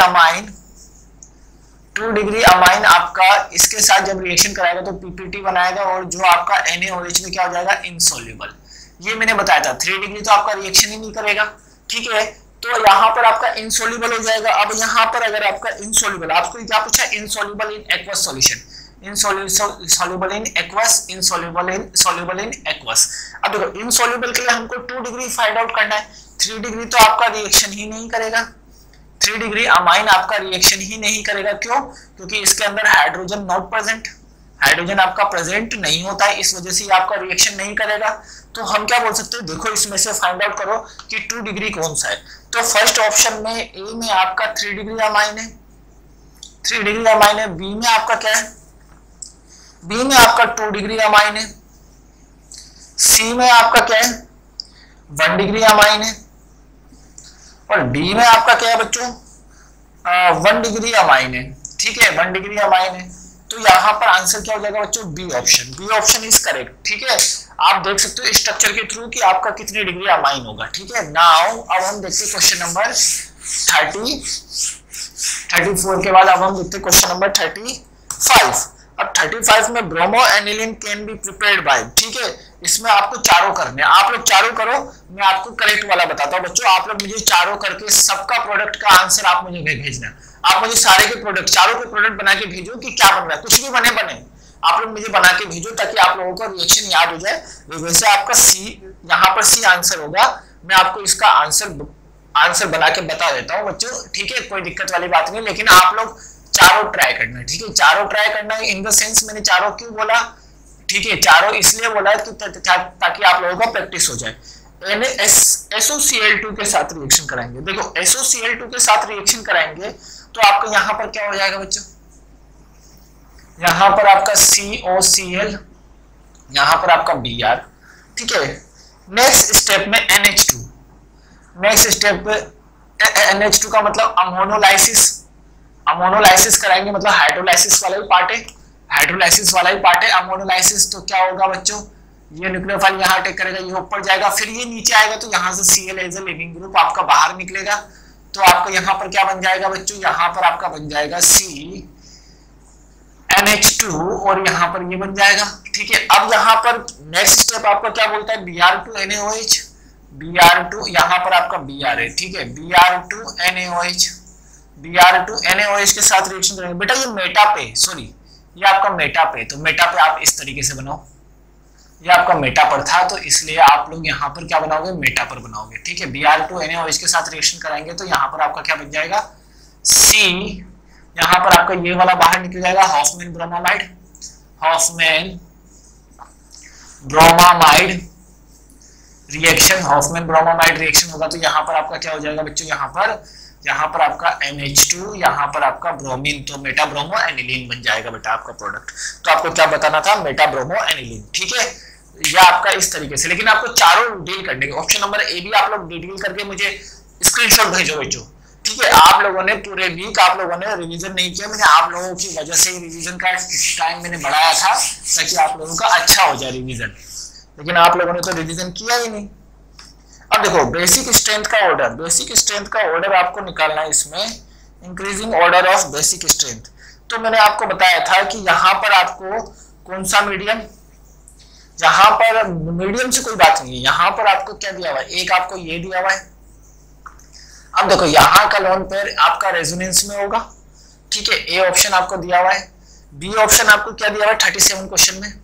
अमाइन आपका इसके साथ जब रिएक्शन कराएगा तो पीपीटी बनाएगा और जो आपका NaOH में क्या हो जाएगा, इनसॉल्युबल। ये मैंने बताया था 3 डिग्री तो आपका रिएक्शन ही नहीं करेगा। ठीक है, तो यहाँ पर आपका इनसॉल्युबल हो जाएगा। अब यहाँ पर अगर आपका इनसॉल्युबल, आपको क्या पूछा, insoluble in aqueous solution, insoluble in aqueous, soluble in aqueous. अब देखो इनसॉल्युबल के लिए हमको 2 डिग्री फाइंड आउट करना है, 3 डिग्री तो आपका रिएक्शन ही नहीं करेगा, 3 डिग्री अमाइन आपका रिएक्शन ही नहीं करेगा। क्यों? क्योंकि इसके अंदर हाइड्रोजन नॉट प्रेजेंट, हाइड्रोजन आपका प्रेजेंट नहीं होता है, इस वजह से आपका रिएक्शन नहीं करेगा। तो हम क्या बोल सकते हैं, देखो इसमें से फाइंड आउट करो कि 2 डिग्री कौन सा है। तो फर्स्ट ऑप्शन में ए में आपका 3 डिग्री अमाइन है, 3 डिग्री अमाइन है। बी में आपका क्या है, बी में आपका 2 डिग्री अमाइन है। सी में आपका क्या है, 1 डिग्री अमाइन है। और डी में आपका क्या है बच्चों, 1 डिग्री अमाइन है। ठीक है, 1 डिग्री अमाइन है। तो यहाँ पर आंसर क्या हो जाएगा बच्चों, B option, B option is correct. ठीक है, आप देख सकते हो स्ट्रक्चर के थ्रू कि आपका कितनी डिग्री अमाइन होगा। ठीक है, नाउ अब हम देखते हैं क्वेश्चन नंबर 34 के बाद अब हम देखते हैं क्वेश्चन नंबर 35। अब 35 में bromo aniline can be prepared by, ठीक है, इसमें आपको चारों करने, आप लोग चारों करो, मैं आपको करेक्ट वाला बताता हूँ बच्चों। आप लोग मुझे चारों करके सबका प्रोडक्ट का आंसर आप मुझे भेजना। आप मुझे सारे के प्रोडक्ट, चारों के प्रोडक्ट बना के भेजो कि क्या बन रहा है, कुछ भी बने आप लोग मुझे बना के भेजो ताकि आप लोगों को रिएक्शन याद हो जाए। वैसे आपका सी, यहाँ पर सी आंसर होगा। मैं आपको इसका आंसर बना के बता देता हूँ बच्चों। ठीक है, कोई दिक्कत वाली बात नहीं, लेकिन आप लोग चारों ट्राई करना है। ठीक है, चारों ट्राई करना है इन द सेंस, मैंने चारों क्यों बोला, ठीक है, चारों इसलिए बोला कि ताकि आप लोगों को प्रैक्टिस हो जाए। SOCl2 के साथ रिएक्शन कराएंगे। देखो SOCl2 के साथ रिएक्शन कराएंगे तो आपका यहाँ पर क्या हो जाएगा बच्चों, यहाँ पर आपका COCl, यहाँ पर आपका Br। ठीक है, नेक्स्ट स्टेप में NH2, नेक्स्ट स्टेप पे NH2 का मतलब अमोनोलाइसिस, अमोनोलाइसिस कराएंगे, मतलब हाइड्रोलाइसिस वाला ही पार्ट है, हाइड्रोलाइसिस वाला ही पार्ट है अमोनोलाइसिस। तो क्या होगा बच्चों, ये न्यूक्लियोफाइल यहाँ अटैक करेगा, ये ऊपर जाएगा, फिर ये नीचे आएगा, तो यहाँ से Cl as a leaving group आपका बाहर निकलेगा। तो आपका यहाँ पर क्या बन जाएगा बच्चों, यहाँ पर आपका बन जाएगा CNH2 और यहाँ पर ये बन जाएगा। ठीक है, अब यहाँ पर नेक्स्ट स्टेप आपका क्या बोलता है, Br2NaOH, Br2 यहाँ पर आपका Br है, ठीक है, Br2NaOH, Br2NaOH के साथ रिएक्शन करेंगे। बेटा ये मेटा पे, सॉरी ये आपका मेटा पे, तो मेटा पे आप इस तरीके से बनाओ, ये आपका मेटा पर था तो इसलिए आप लोग यहाँ पर क्या बनाओगे, मेटा पर बनाओगे, ठीक है। Br2NaOH के साथ रिएक्शन कराएंगे तो यहाँ पर आपका क्या बन जाएगा, C, यहाँ पर आपका ये वाला बाहर निकल जाएगा, Hofmann bromamide, Hofmann bromamide reaction, Hofmann bromamide reaction होगा तो यहाँ पर आपका क्या हो जाएगा बच्चों, यहाँ पर आपका NH2, यहाँ पर आपका ब्रोमीन, तो मेटा ब्रोमो एनिलीन बन जाएगा बेटा आपका प्रोडक्ट। तो आपको क्या बताना था, मेटा ब्रोमो एनिलीन, ठीक है। यह आपका इस तरीके से, लेकिन आपको चारों डील करने के, ऑप्शन नंबर ए भी आप लोग डिटेल करके मुझे स्क्रीनशॉट भेजो बच्चों, ठीक है। आप लोगों ने पूरे वीक आप लोगों ने रिवीजन नहीं किया, मैंने आप लोगों की वजह से रिवीजन का टाइम मैंने बढ़ाया था ताकि आप लोगों का अच्छा हो जाए रिवीजन, लेकिन आप लोगों ने तो रिवीजन किया ही नहीं। अब देखो बेसिक स्ट्रेंथ का ऑर्डर, बेसिक स्ट्रेंथ का ऑर्डर आपको निकालना है इसमें, increasing order of basic strength. तो मैंने आपको बताया था कि यहाँ पर आपको कौन सा मीडियम, यहाँ पर मीडियम से कोई बात नहीं है, यहाँ पर आपको क्या दिया हुआ है, एक आपको ये दिया हुआ है। अब देखो यहाँ का लोन पेयर आपका रेजोनेंस में होगा, ठीक है, ए ऑप्शन आपको दिया हुआ है। बी ऑप्शन आपको क्या दिया हुआ है 37 क्वेश्चन में,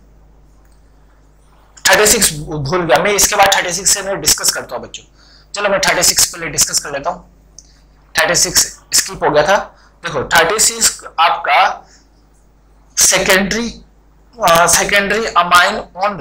36 भूल गया मैं, इसके बाद 36 से मैं डिस्कस करता हूँ बच्चों। चलो मैं 36 पहले डिस्कस कर लेता हूँ, 36 स्किप हो गया था। देखो 36 आपका सेकेंडरी अमाइन ऑन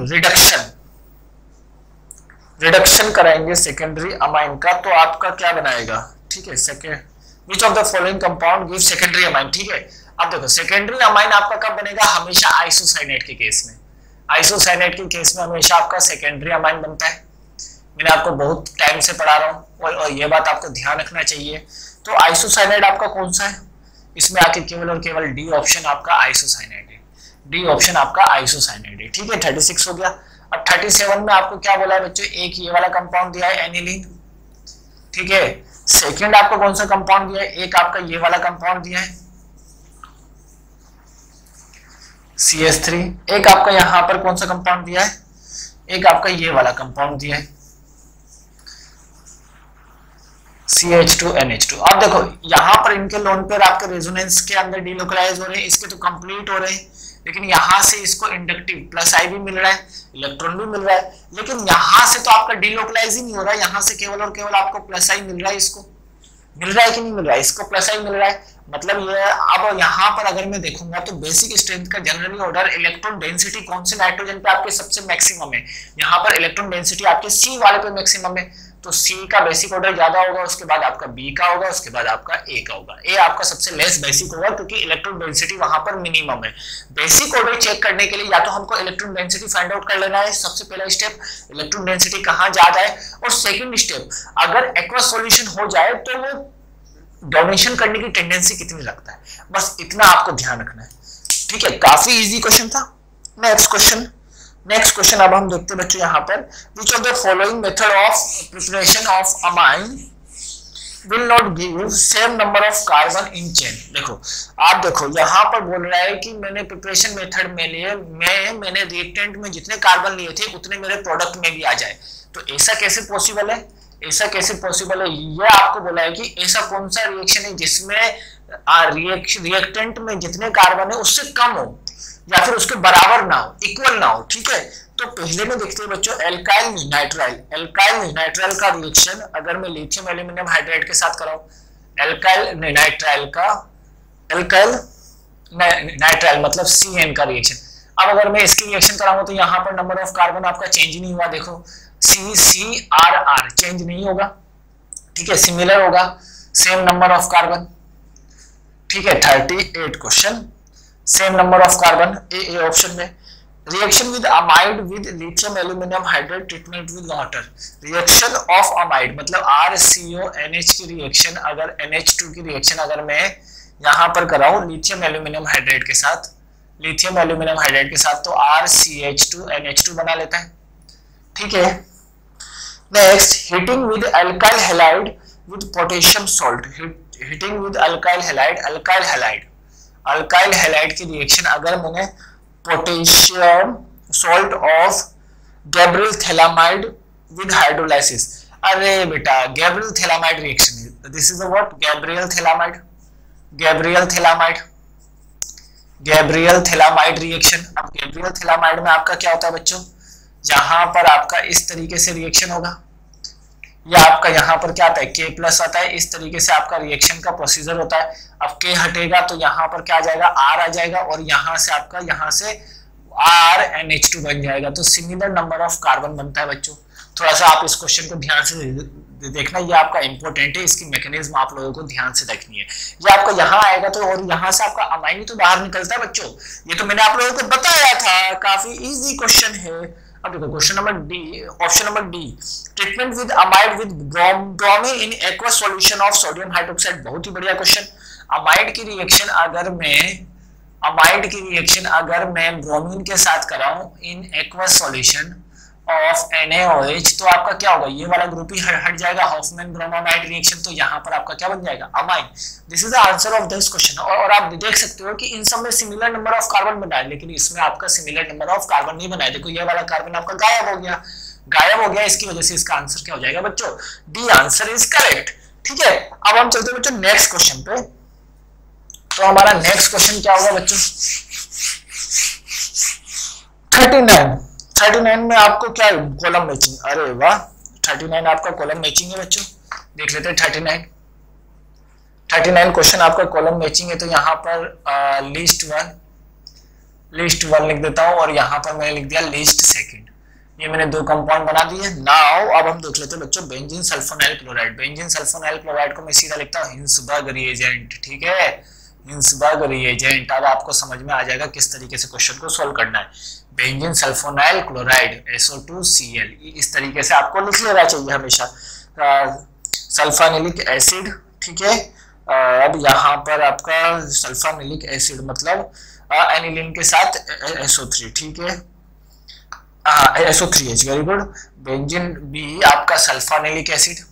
रिडक्शन कराएंगे सेकेंडरी अमाइन का, तो आपका क्या बनाएगा, ठीक है, which of the following compound give secondary amine, ठीक है। अब देखो सेकेंडरी अमाइन आपका कब बनेगा, हमेशा आइसोसाइनेट के केस में, आइसोसाइनेट के केस में हमेशा आपका सेकेंडरी अमाइन बनता है। मैंने आपको बहुत टाइम से पढ़ा रहा हूँ और ये बात आपको ध्यान रखना चाहिए। तो आइसोसाइनेट आपका कौन सा है, इसमें आके केवल और केवल डी ऑप्शन आपका आइसोसाइनेट है, डी ऑप्शन आपका आइसोसाइनेट है, ठीक है। 36 हो गया। अब 37 में आपको क्या बोला है बच्चों, एक ये वाला कंपाउंड दिया है एनिलीन, ठीक है। सेकंड आपको कौन सा कंपाउंड दिया है, एक आपका ये वाला कंपाउंड दिया है CH3, एक आपका यहां पर कौन सा कंपाउंड दिया है, एक आपका ये वाला कंपाउंड दिया है CH2NH2। अब देखो यहां पर इनके लोन पेयर आपके रेजोनेंस के अंदर डिलोकलाइज हो रहे हैं, इसके तो कंप्लीट हो रहे हैं, लेकिन यहां से इसको इंडक्टिव प्लस आई भी मिल रहा है, इलेक्ट्रॉन भी मिल रहा है, लेकिन यहां से तो आपका डिलोकलाइज ही नहीं हो रहा है, यहां से केवल और केवल आपको प्लस आई मिल रहा है, इसको मिल रहा है कि नहीं मिल रहा है, इसको प्लस आई मिल रहा है, मतलब ये। अब यहाँ पर अगर मैं देखूंगा तो बेसिक स्ट्रेंथ का जनरली ऑर्डर, इलेक्ट्रॉन डेंसिटी कौन से नाइट्रोजन पे आपके सबसे मैक्सिमम है, यहाँ पर इलेक्ट्रॉन डेंसिटी आपके सी वाले पे मैक्सिमम है, तो सी का बेसिक ऑर्डर ज्यादा होगा, उसके बाद आपका बी का होगा, उसके बाद आपका ए का होगा। ए आपका सबसे लेस बेसिक होगा क्योंकि इलेक्ट्रॉन डेंसिटी वहां पर मिनिमम है। बेसिक ऑर्डर चेक करने के लिए या तो हमको इलेक्ट्रॉन डेंसिटी फाइंड आउट कर लेना है, सबसे पहला स्टेप इलेक्ट्रॉन डेंसिटी कहाँ ज्यादा है, और सेकंड स्टेप अगर एक्वस सॉल्यूशन हो जाए तो वो डोनेशन करने की टेंडेंसी कितनी रखता है, बस इतना आपको ध्यान रखना है, ठीक है। काफी इजी क्वेश्चन था। नेक्स्ट क्वेश्चन अब हम देखते हैं बच्चों यहाँ पर, which of the following method of preparation of amine will not give same number of carbon in chain. देखो आप देखो यहाँ पर बोल रहा है कि मैंने प्रिपरेशन मेथड में लिए मैंने रिएक्टेंट में जितने कार्बन लिए थे उतने मेरे प्रोडक्ट में भी आ जाए, तो ऐसा कैसे पॉसिबल है, ऐसा कैसे पॉसिबल है। ये आपको बोला है कि ऐसा कौन सा रिएक्शन है जिसमें रिएक्टेंट में जितने कार्बन है उससे कम हो या फिर उसके बराबर ना हो, इक्वल ना हो, ठीक है। तो पहले में देखते हैं बच्चों एल्काइल नाइट्राइल का रिएक्शन अगर मैं लिथियम एल्यूमिनियम हाइड्राइड के साथ कराऊं, एल्काइल नाइट्राइल मतलब CN का रिएक्शन। अब अगर मैं इसकी रिएक्शन कराऊंगा तो यहाँ पर नंबर ऑफ कार्बन आपका चेंज ही नहीं हुआ, देखो CCRR चेंज नहीं होगा, ठीक है, सिमिलर होगा, सेम नंबर ऑफ कार्बन, ठीक है। 38 question, same number of carbon, A option में। Reaction with amide with lithium aluminium hydride treatment with water, reaction of amide मतलब RCONH की रिएक्शन, अगर NH2 की रिएक्शन अगर मैं यहाँ पर कराऊं लिथियम एल्यूमिनियम हाइड्राइड के साथ, तो RCH2NH2 बना लेता है, ठीक है। Next heating with alkyl halide with potassium salt, heating with alkyl halide की रिएक्शन अगर मैंने potassium salt of Gabriel phthalimide with hydrolysis. अरे बेटा Gabriel phthalimide reaction, this is what Gabriel phthalimide, Gabriel phthalimide, Gabriel phthalimide reaction. अब गैब्रियल थैलामाइड में आपका क्या होता है बच्चों, यहां पर आपका इस तरीके से रिएक्शन होगा, या आपका यहाँ पर क्या आता है K प्लस आता है, इस तरीके से आपका रिएक्शन का प्रोसीजर होता है। अब K हटेगा तो यहाँ पर क्या आ जाएगा, R आ जाएगा, और यहाँ से आपका यहाँ से RNH2 बन जाएगा। तो सिमिलर नंबर ऑफ कार्बन बनता है बच्चों। थोड़ा सा आप इस क्वेश्चन को ध्यान से देखना, ये आपका इंपॉर्टेंट है, इसकी मैकेनिज्म आप लोगों को ध्यान से देखनी है। ये आपका यहाँ आएगा तो, और यहाँ से आपका अमाइन तो बाहर निकलता है बच्चों, ये तो मैंने आप लोगों को बताया था, काफी इजी क्वेश्चन है। अब देखो question number D, option number D, treatment with amide with bromine in aqueous solution of sodium hydroxide. बहुत ही बढ़िया क्वेश्चन। अमाइड की रिएक्शन अगर मैं ब्रोमीन के साथ कराऊं in aqueous solution of NaOH, तो आपका क्या होगा, ये वाला ग्रुप ही हट जाएगा, हॉफमैन ब्रोमाइड रिएक्शन, तो यहाँ पर आपका क्या बन जाएगा, amine. This is the answer of this question. और आप देख सकते हो कि इन सब में सिमिलर नंबर ऑफ कार्बन बना है, लेकिन इसमें आपका सिमिलर नंबर ऑफ कार्बन नहीं बना है। देखो ये वाला कार्बन आपका गायब हो गया, इसकी वजह से इसका आंसर क्या हो जाएगा बच्चों, डी आंसर इज करेक्ट। ठीक है, अब हम चलते हैं बच्चों नेक्स्ट क्वेश्चन पे। तो हमारा नेक्स्ट क्वेश्चन क्या होगा बच्चों, 39 में आपको क्या कॉलम मैचिंग, अरे वाह 39 आपका कॉलम मैचिंग है बच्चों। देख लेते हैं 39 क्वेश्चन आपका कॉलम मैचिंग है। तो यहाँ पर लिस्ट वन लिख देता हूँ, और यहाँ पर मैंने लिख दिया लिस्ट सेकंड। ये मैंने दो कंपाउंड बना दिए। नाउ अब हम देख लेते हैं बच्चों benzene sulphonyl chloride. Benzene sulphonyl chloride को मैं सीधा लिखता हूँ हिंसबर्ग रिएजेंट। ठीक है, हिंसबर्ग रिएजेंट। अब आपको समझ में आ जाएगा किस तरीके से क्वेश्चन को सोल्व करना है। बेंजीन सल्फोनाइल क्लोराइड SO2Cl, इस तरीके से आपको लिख लेना चाहिए हमेशा। सल्फानिलिक एसिड, ठीक है। अब यहाँ पर आपका सल्फानिलिक एसिड मतलब एनिलीन के साथ SO3, ठीक है, SO3H, very good. Benzene B आपका सल्फानिलिक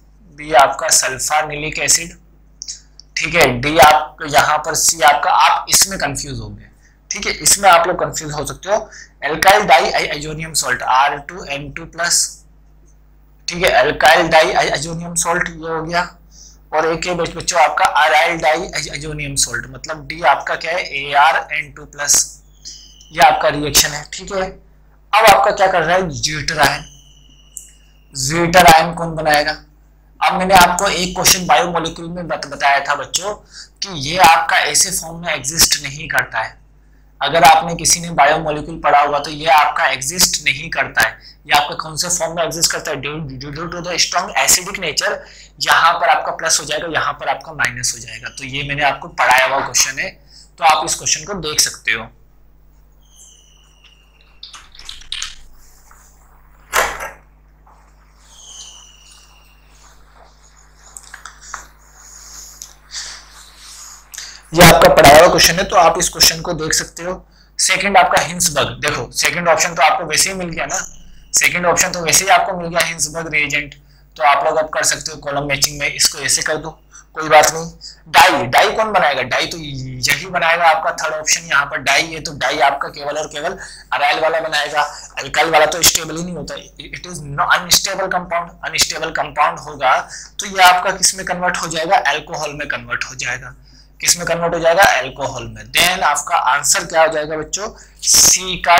एसिड, ठीक है। डी आप यहाँ पर सी आपका, आप इसमें कंफ्यूज होंगे, ठीक है, इसमें आप लोग कंफ्यूज हो सकते हो। एल्काइल डाई आइसोनियम सॉल्ट R2N2+, ठीक है, एल्काइल डाई आइसोनियम सॉल्ट ये हो गया। और एक है बच्चों आपका अराइल डाई आइसोनियम सॉल्ट, मतलब डी आपका क्या है ArN2+, ये आपका रिएक्शन है, ठीक है। अब आपका क्या कर रहा है, ज्यूटर आयन कौन बनाएगा। अब मैंने आपको एक क्वेश्चन बायोमोलिक्यूल में बताया था बच्चों कि ये आपका ऐसे फॉर्म में एग्जिस्ट नहीं करता है। अगर आपने किसी ने बायोमोलिक्यूल पढ़ा होगा तो ये आपका एग्जिस्ट नहीं करता है। ये आपका कौन से फॉर्म में एग्जिस्ट करता है, due to the strong acidic nature. यहाँ पर आपका प्लस हो जाएगा, यहाँ पर आपका माइनस हो जाएगा। तो ये मैंने आपको पढ़ाया हुआ क्वेश्चन है, तो आप इस क्वेश्चन को देख सकते हो। ये आपका पढ़ाया हुआ क्वेश्चन है, तो आप इस क्वेश्चन को देख सकते हो। सेकंड आपका हिंसबर्ग, देखो सेकंड ऑप्शन तो आपको वैसे ही मिल गया ना, सेकंड ऑप्शन तो वैसे ही आपको मिल गया हिंसबर्ग रिएजेंट। तो आप लोग अब कर सकते हो कॉलम मैचिंग में, इसको ऐसे कर दो, कोई बात नहीं। डाई कौन बनाएगा, डाई तो यही बनाएगा आपका थर्ड ऑप्शन। यहाँ पर डाई है तो डाई आपका केवल और केवल अराइल वाला बनाएगा। अल्काइल वाला तो स्टेबल ही नहीं होता, it is unstable compound. Unstable compound होगा तो ये आपका किस में कन्वर्ट हो जाएगा, अल्कोहल में कन्वर्ट हो जाएगा। किस में कन्वर्ट हो जाएगा, अल्कोहल में। देन आपका आंसर क्या हो जाएगा बच्चों, सी का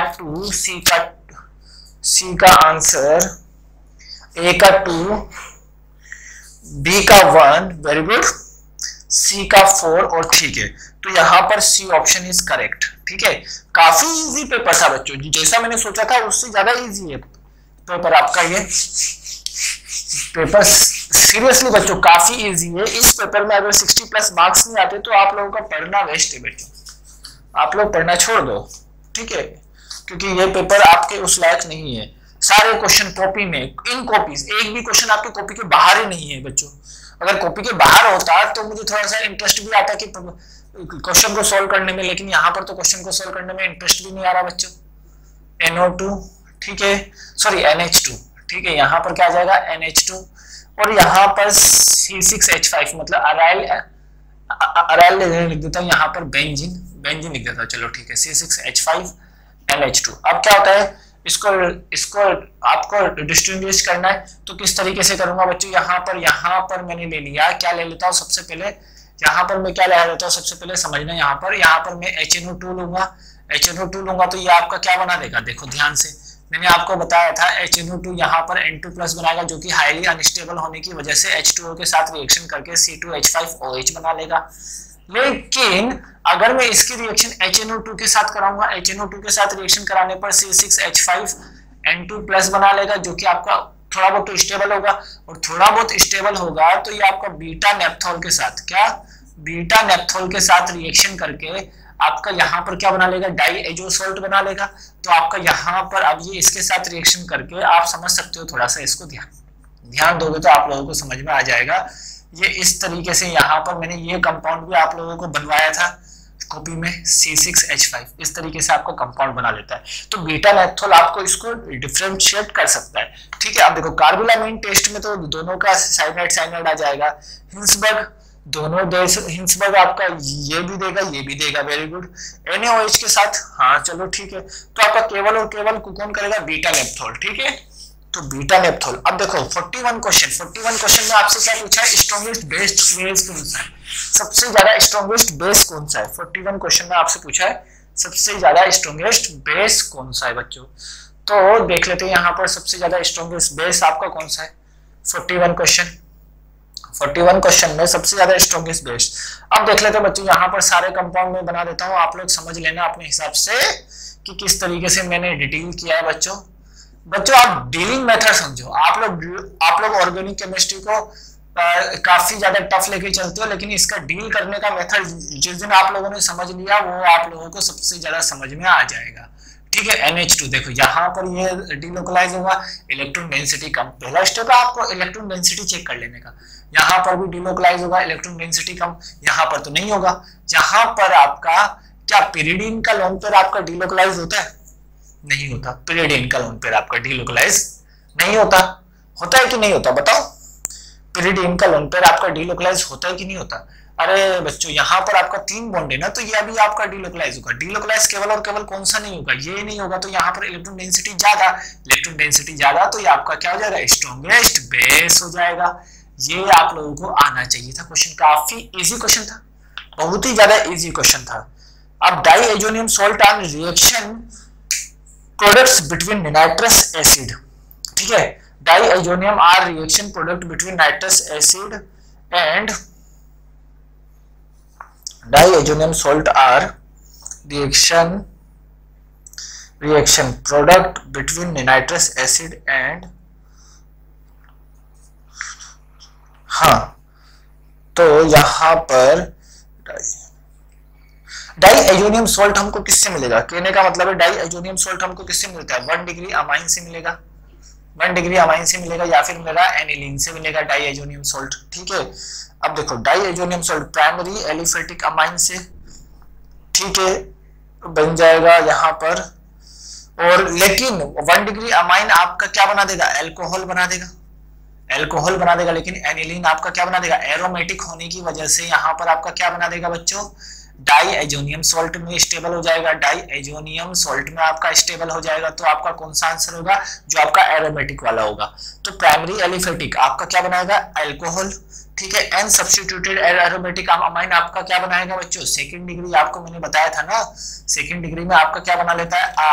आंसर, ए का 2, बी का 1, वेरी गुड, सी का 4 और ठीक है। तो यहाँ पर सी ऑप्शन इज करेक्ट, ठीक है। काफी इजी पेपर था बच्चों, जैसा मैंने सोचा था उससे ज्यादा इजी है पेपर आपका। ये पेपर सीरियसली बच्चों काफी इजी है। इस पेपर में अगर 60+ मार्क्स नहीं आते तो आप लोगों का पढ़ना वेस्ट है बच्चों, आप लोग पढ़ना छोड़ दो, ठीक है, क्योंकि ये पेपर आपके उस लायक नहीं है। सारे क्वेश्चन कॉपी में, इन कॉपीज, एक भी क्वेश्चन आपके कॉपी के बाहर ही नहीं है बच्चों। अगर कॉपी के बाहर होता तो मुझे थोड़ा सा इंटरेस्ट भी आता कि क्वेश्चन को सोल्व करने में, लेकिन यहाँ पर तो क्वेश्चन को सोल्व करने में इंटरेस्ट भी नहीं आ रहा बच्चों। NO2, ठीक है, सॉरी NH2, ठीक है, यहाँ पर क्या आ जाएगा NH2, और यहाँ पर C6H5 मतलब अराइल लिख देता हूँ, यहाँ पर बेंजीन लिख देता हूँ, चलो ठीक है, C6H5NH2। अब क्या होता है, इसको इसको आपको डिस्टिंग्विश करना है तो किस तरीके से करूंगा बच्चों, यहाँ पर मैंने ले लिया, क्या ले लेता हूँ सबसे पहले, यहाँ पर मैं क्या ले लेता हूँ सबसे पहले समझना, यहाँ पर मैं HNO2 लूंगा, HNO2 लूंगा तो ये आपका क्या बना देगा, देखो ध्यान से मैंने आपको बताया था HNO2 यहाँ पर N2+ बनाएगा जो कि हाईली अनस्टेबल होने की वजह से H2O के साथ रिएक्शन करके C2H5OH बना लेगा। लेकिन अगर मैं इसकी रिएक्शन HNO2 के साथ कराऊंगा, HNO2 के साथ रिएक्शन कराने पर C6H5N2+ बना लेगा जो कि आपका थोड़ा बहुत तो स्टेबल होगा, और थोड़ा बहुत स्टेबल होगा तो ये आपका बीटा नेप्थोल के साथ, क्या बीटा नेप्थोल के साथ रिएक्शन करके आपका यहाँ पर क्या बना लेगा, डाईएजोसॉल्ट बना लेगा। तो आपका यहाँ पर अब ये इसके साथ रिएक्शन करके आप समझ सकते हो, थोड़ा सा इसको ध्यान दोगे तो आप लोगों को समझ में आ जाएगा। ये इस तरीके से यहाँ पर मैंने ये कंपाउंड भी आप लोगों को बनवाया था कॉपी में, C6H5 इस तरीके से आपका कंपाउंड बना लेता है। तो बीटा नेप्थोल आपको इसको डिफरेंशिएट कर सकता है, ठीक है। अब देखो कार्बोलामाइन टेस्ट में तो दोनों का साइनाइड आ जाएगा, हिंसबर्ग दोनों देश हिंसबर्ग आपका ये भी देगा, वेरी गुड। NaOH के साथ, हाँ चलो ठीक है, तो आपका केवल और केवल कौन करेगा, बीटा नेप्थोल, ठीक है। तो बीटा नेप्थोल। अब देखो 41 क्वेश्चन में आपसे क्या पूछा है, स्ट्रॉन्गेस्ट बेस कौन सा है, सबसे ज्यादा स्ट्रॉन्गेस्ट बेस कौन सा है। 41 क्वेश्चन में आपसे पूछा है सबसे ज्यादा स्ट्रॉन्गेस्ट बेस कौन सा है बच्चों। तो देख लेते हैं यहाँ पर सबसे ज्यादा स्ट्रॉन्गेस्ट बेस आपका कौन सा है। 41 क्वेश्चन में सबसे ज्यादा स्ट्रॉन्गेस्ट बेस। अब देख लेते हैं बच्चों, यहाँ पर सारे कंपाउंड में बना देता हूँ, आप लोग समझ लेना अपने हिसाब से कि किस तरीके से मैंने डिटेल किया है बच्चों। आप डीलिंग मेथड समझो, आप लोग ऑर्गेनिक केमिस्ट्री को काफी ज्यादा टफ लेके चलते हो, लेकिन इसका डील करने का मेथड जिस दिन आप लोगों ने समझ लिया वो आप लोगों को सबसे ज्यादा समझ में आ जाएगा, ठीक है। NH2 देखो यहाँ पर ये डीलोकलाइज होगा, इलेक्ट्रॉन डेंसिटी कम, पहला स्टेप है आपको इलेक्ट्रॉन डेंसिटी चेक कर लेने का। यहाँ पर भी डीलोकलाइज होगा, इलेक्ट्रॉन डेंसिटी कम, यहाँ पर तो नहीं होगा। यहाँ पर आपका क्या पिरिडीन का लोन पेयर आपका डीलोकलाइज होता है, नहीं होता। पिरिडीन का लोन पेयर आपका डीलोकलाइज नहीं होता, होता है कि नहीं होता बताओ। पिरिडीन का लोन पेयर आपका डीलोकलाइज होता है कि नहीं होता। अरे बच्चों यहाँ पर आपका 3 बॉन्ड है ना, तो ये अभी आपका डीलोकलाइज होगा। डीलोकलाइज केवल और केवल कौन सा नहीं होगा, ये नहीं होगा। तो यहाँ पर इलेक्ट्रॉन डेंसिटी ज्यादा, तो ये आपका क्या हो जाएगा, स्ट्रॉन्गेस्ट बेस हो जाएगा। ये आप लोगों को आना चाहिए था, क्वेश्चन काफी इजी क्वेश्चन था, बहुत ही ज्यादा इजी क्वेश्चन था। अब diazonium salt on reaction products between nitrous acid, ठीक है। Diazonium are reaction product between nitrous acid and diazonium salt are reaction product between nitrous acid and, हाँ तो यहां पर डाईएजोनियम सॉल्ट हमको किससे मिलेगा, कहने का मतलब है डाईएजोनियम सॉल्ट हमको किससे मिलता है, 1 डिग्री अमाइन से मिलेगा, 1 डिग्री अमाइन से मिलेगा, या फिर मेरा एनिलीन से मिलेगा डाईएजोनियम सॉल्ट, ठीक है। अब देखो diazonium salt primary aliphatic amine से, ठीक है, बन जाएगा यहाँ पर। और लेकिन 1 डिग्री अमाइन आपका क्या बना देगा, एल्कोहल बना देगा, लेकिन एनिलीन आपका क्या बना देगा, एरोमेटिक होने की वजह से यहाँ पर आपका क्या बना देगा बच्चों, डाईएजोनियम सॉल्ट में स्टेबल हो जाएगा। डाईएजोनियम सॉल्ट में आपका स्टेबल हो जाएगा, तो आपका कौन सा आंसर होगा, जो आपका एरोमेटिक वाला होगा। तो प्राइमरी एलिफेटिक आपका क्या बनाएगा, अल्कोहल, ठीक है। एन सब्स्टिट्यूटेड एरोमेटिक अमाइन आपका क्या बनाएगा बच्चों, सेकंड डिग्री, आपको मैंने बताया था ना, सेकंड डिग्री में आपका क्या बना लेता है,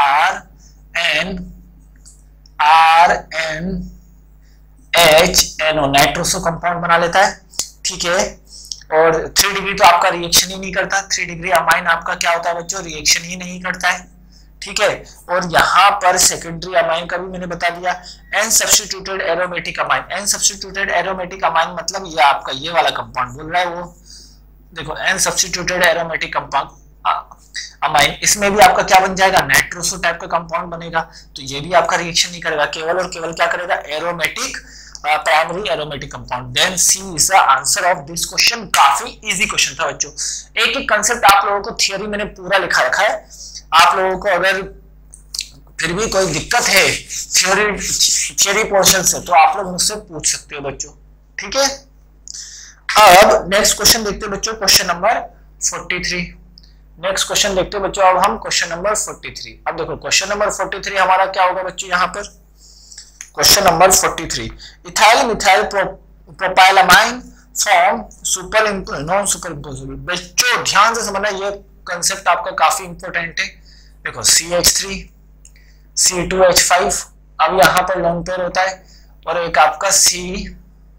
RNHNO नाइट्रोसो कंपाउंड बना लेता है, ठीक है। और 3 डिग्री तो आपका रिएक्शन ही नहीं करता, 3 डिग्री अमाइन आपका क्या होता है बच्चों, रिएक्शन ही नहीं करता है, ठीक है। और यहाँ पर सेकेंडरी अमाइन का भी मैंने बता दिया। N substituted aromatic amine, N substituted aromatic amine मतलब ये आपका ये वाला कंपाउंड बोल रहा है वो, देखो N substituted aromatic compound amine, इसमें भी आपका क्या बन जाएगा, नाइट्रोसो टाइप का कंपाउंड बनेगा। तो ये भी आपका रिएक्शन नहीं करेगा, केवल और केवल क्या करेगा, aromatic, primary aromatic compound. Then C is the answer of this question. काफी इजी क्वेश्चन था बच्चों, एक एक कंसेप्ट आप लोगों को थियरी मैंने पूरा लिखा रखा है। आप लोगों को अगर फिर भी कोई दिक्कत है थियरी पोर्शन से, तो आप लोग मुझसे पूछ सकते हो बच्चों, ठीक है। अब नेक्स्ट क्वेश्चन देखते हैं बच्चों, क्वेश्चन नंबर 43। नेक्स्ट क्वेश्चन देखते हैं बच्चों अब हम क्वेश्चन नंबर 43। अब देखो क्वेश्चन नंबर 43 हमारा क्या होगा बच्चों, यहाँ पर question number 43, ethyl methyl propylamine form super non super impossible. बच्चों ध्यान से समझना, ये कंसेप्ट आपका काफी इंपॉर्टेंट है। देखो CH3 C2H5, अब यहाँ पर लोन पेयर होता है, और एक आपका C3,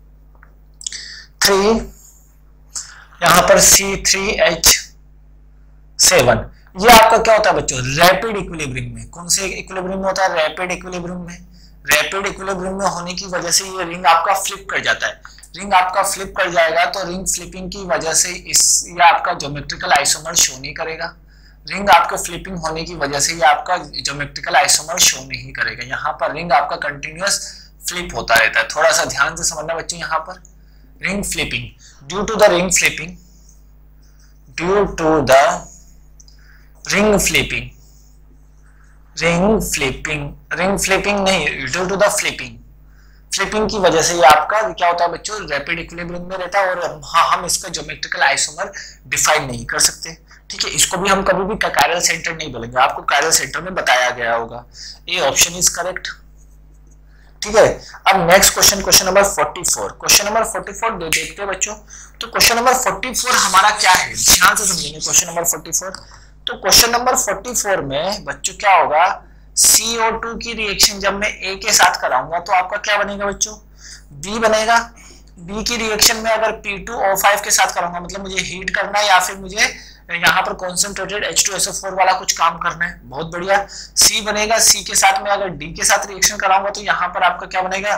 यहाँ पर C3H7। ये आपका क्या होता है बच्चों, रैपिड इक्विलिब्रियम में। कौन से इक्विलिब्रियम में होता है, रैपिड इक्विलिब्रियम में। रैपिड इक्विलिब्रियम में होने की वजह से ये रिंग आपका फ्लिप कर जाता है। रिंग आपका फ्लिप कर जाएगा तो रिंग फ्लिपिंग की वजह से ये आपका ज्योमेट्रिकल आइसोमर शो नहीं करेगा। रिंग आपके फ्लिपिंग होने की वजह से ये आपका ज्योमेट्रिकल आइसोमर शो नहीं करेगा। यहाँ पर रिंग आपका कंटिन्यूअस फ्लिप होता रहता है। थोड़ा सा ध्यान से समझना बच्चों, यहाँ पर ring flipping, due to the ring flipping, due to the ring flipping, ring flipping नहीं, ड्यू टू द फ्लिपिंग की वजह से ये आपका क्या होता है बच्चों, रैपिड इक्विलिब्रियम में रहता है। और हाँ, हम इसका ज्योमेट्रिकल आइसोमर डिफाइन नहीं कर सकते, ठीक है। इसको भी हम कभी भी कायरल सेंटर नहीं बोलेंगे, आपको कायरल सेंटर में बताया गया होगा। ए ऑप्शन इज करेक्ट, ठीक है। अब next question, question number 44। Question number 44 देखते हैं बच्चों। तो क्वेश्चन नंबर 44 हमारा क्या है, ध्यान से समझेंगे क्वेश्चन नंबर 44। तो क्वेश्चन नंबर 44 में बच्चों क्या होगा, CO2 की रिएक्शन जब मैं A के साथ कराऊंगा तो आपका क्या बनेगा बच्चों, B बनेगा। B की रिएक्शन में अगर P2O5 के साथ कराऊंगा, मतलब मुझे हीट करना है या फिर मुझे यहाँ पर कॉन्सेंट्रेटेड H2SO4 वाला कुछ काम करना है, बहुत बढ़िया। C बनेगा। C के साथ में अगर D के साथ रिएक्शन कराऊंगा तो यहाँ पर आपका क्या बनेगा,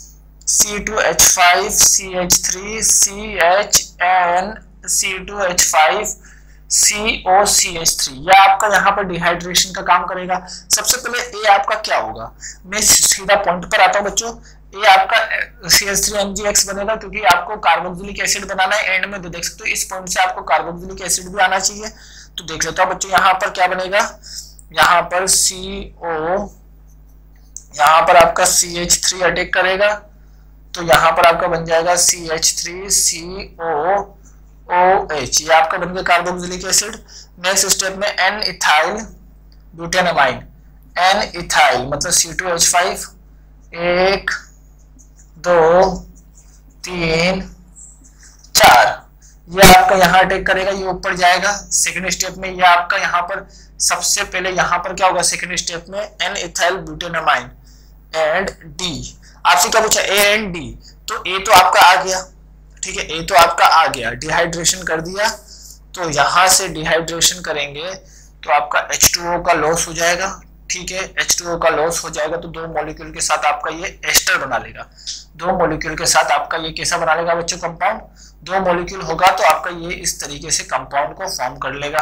C2H5 CH3 CHN C2H5 COCH3। यह आपका यहाँ पर डिहाइड्रेशन का काम करेगा। सबसे पहले ए आपका क्या होगा, मैं सीधा पॉइंट पर आता हूँ बच्चों। ए आपका CH3MgX बनेगा, क्योंकि आपको कार्बोक्सिलिक एसिड बनाना है एंड में। तो देख सकते हो इस पॉइंट से आपको कार्बोक्सिलिक एसिड भी आना चाहिए। तो देख लेते हो बच्चों, यहाँ पर क्या बनेगा, यहाँ पर CO, यहाँ पर आपका CH3 अटैक करेगा, तो यहाँ पर आपका बन जाएगा CH3COOH, ये आपका बन गया कार्बोक्सिलिक एसिड। नेक्स्ट स्टेप में N ethyl butanamine, N ethyl मतलब C2H5, 1 2 3 4, ये आपका यहाँ अटैक करेगा, ये ऊपर जाएगा। सेकंड स्टेप में ये आपका यहाँ पर सबसे पहले यहाँ पर क्या होगा, सेकंड स्टेप में N ethyl butanamine and D। आपसे क्या पूछा, A एंड D, तो A तो आपका आ गया, ठीक है। A तो आपका आ गया, डिहाइड्रेशन कर दिया। तो यहां से डिहाइड्रेशन करेंगे तो आपका H2O का लॉस हो जाएगा, ठीक है। H2O का लॉस हो जाएगा तो दो मॉलिक्यूल के साथ आपका ये एस्टर बना लेगा। दो मॉलिक्यूल के साथ आपका ये कैसा बना लेगा बच्चों, कंपाउंड। दो मॉलिक्यूल होगा तो आपका ये इस तरीके से कंपाउंड को फॉर्म कर लेगा,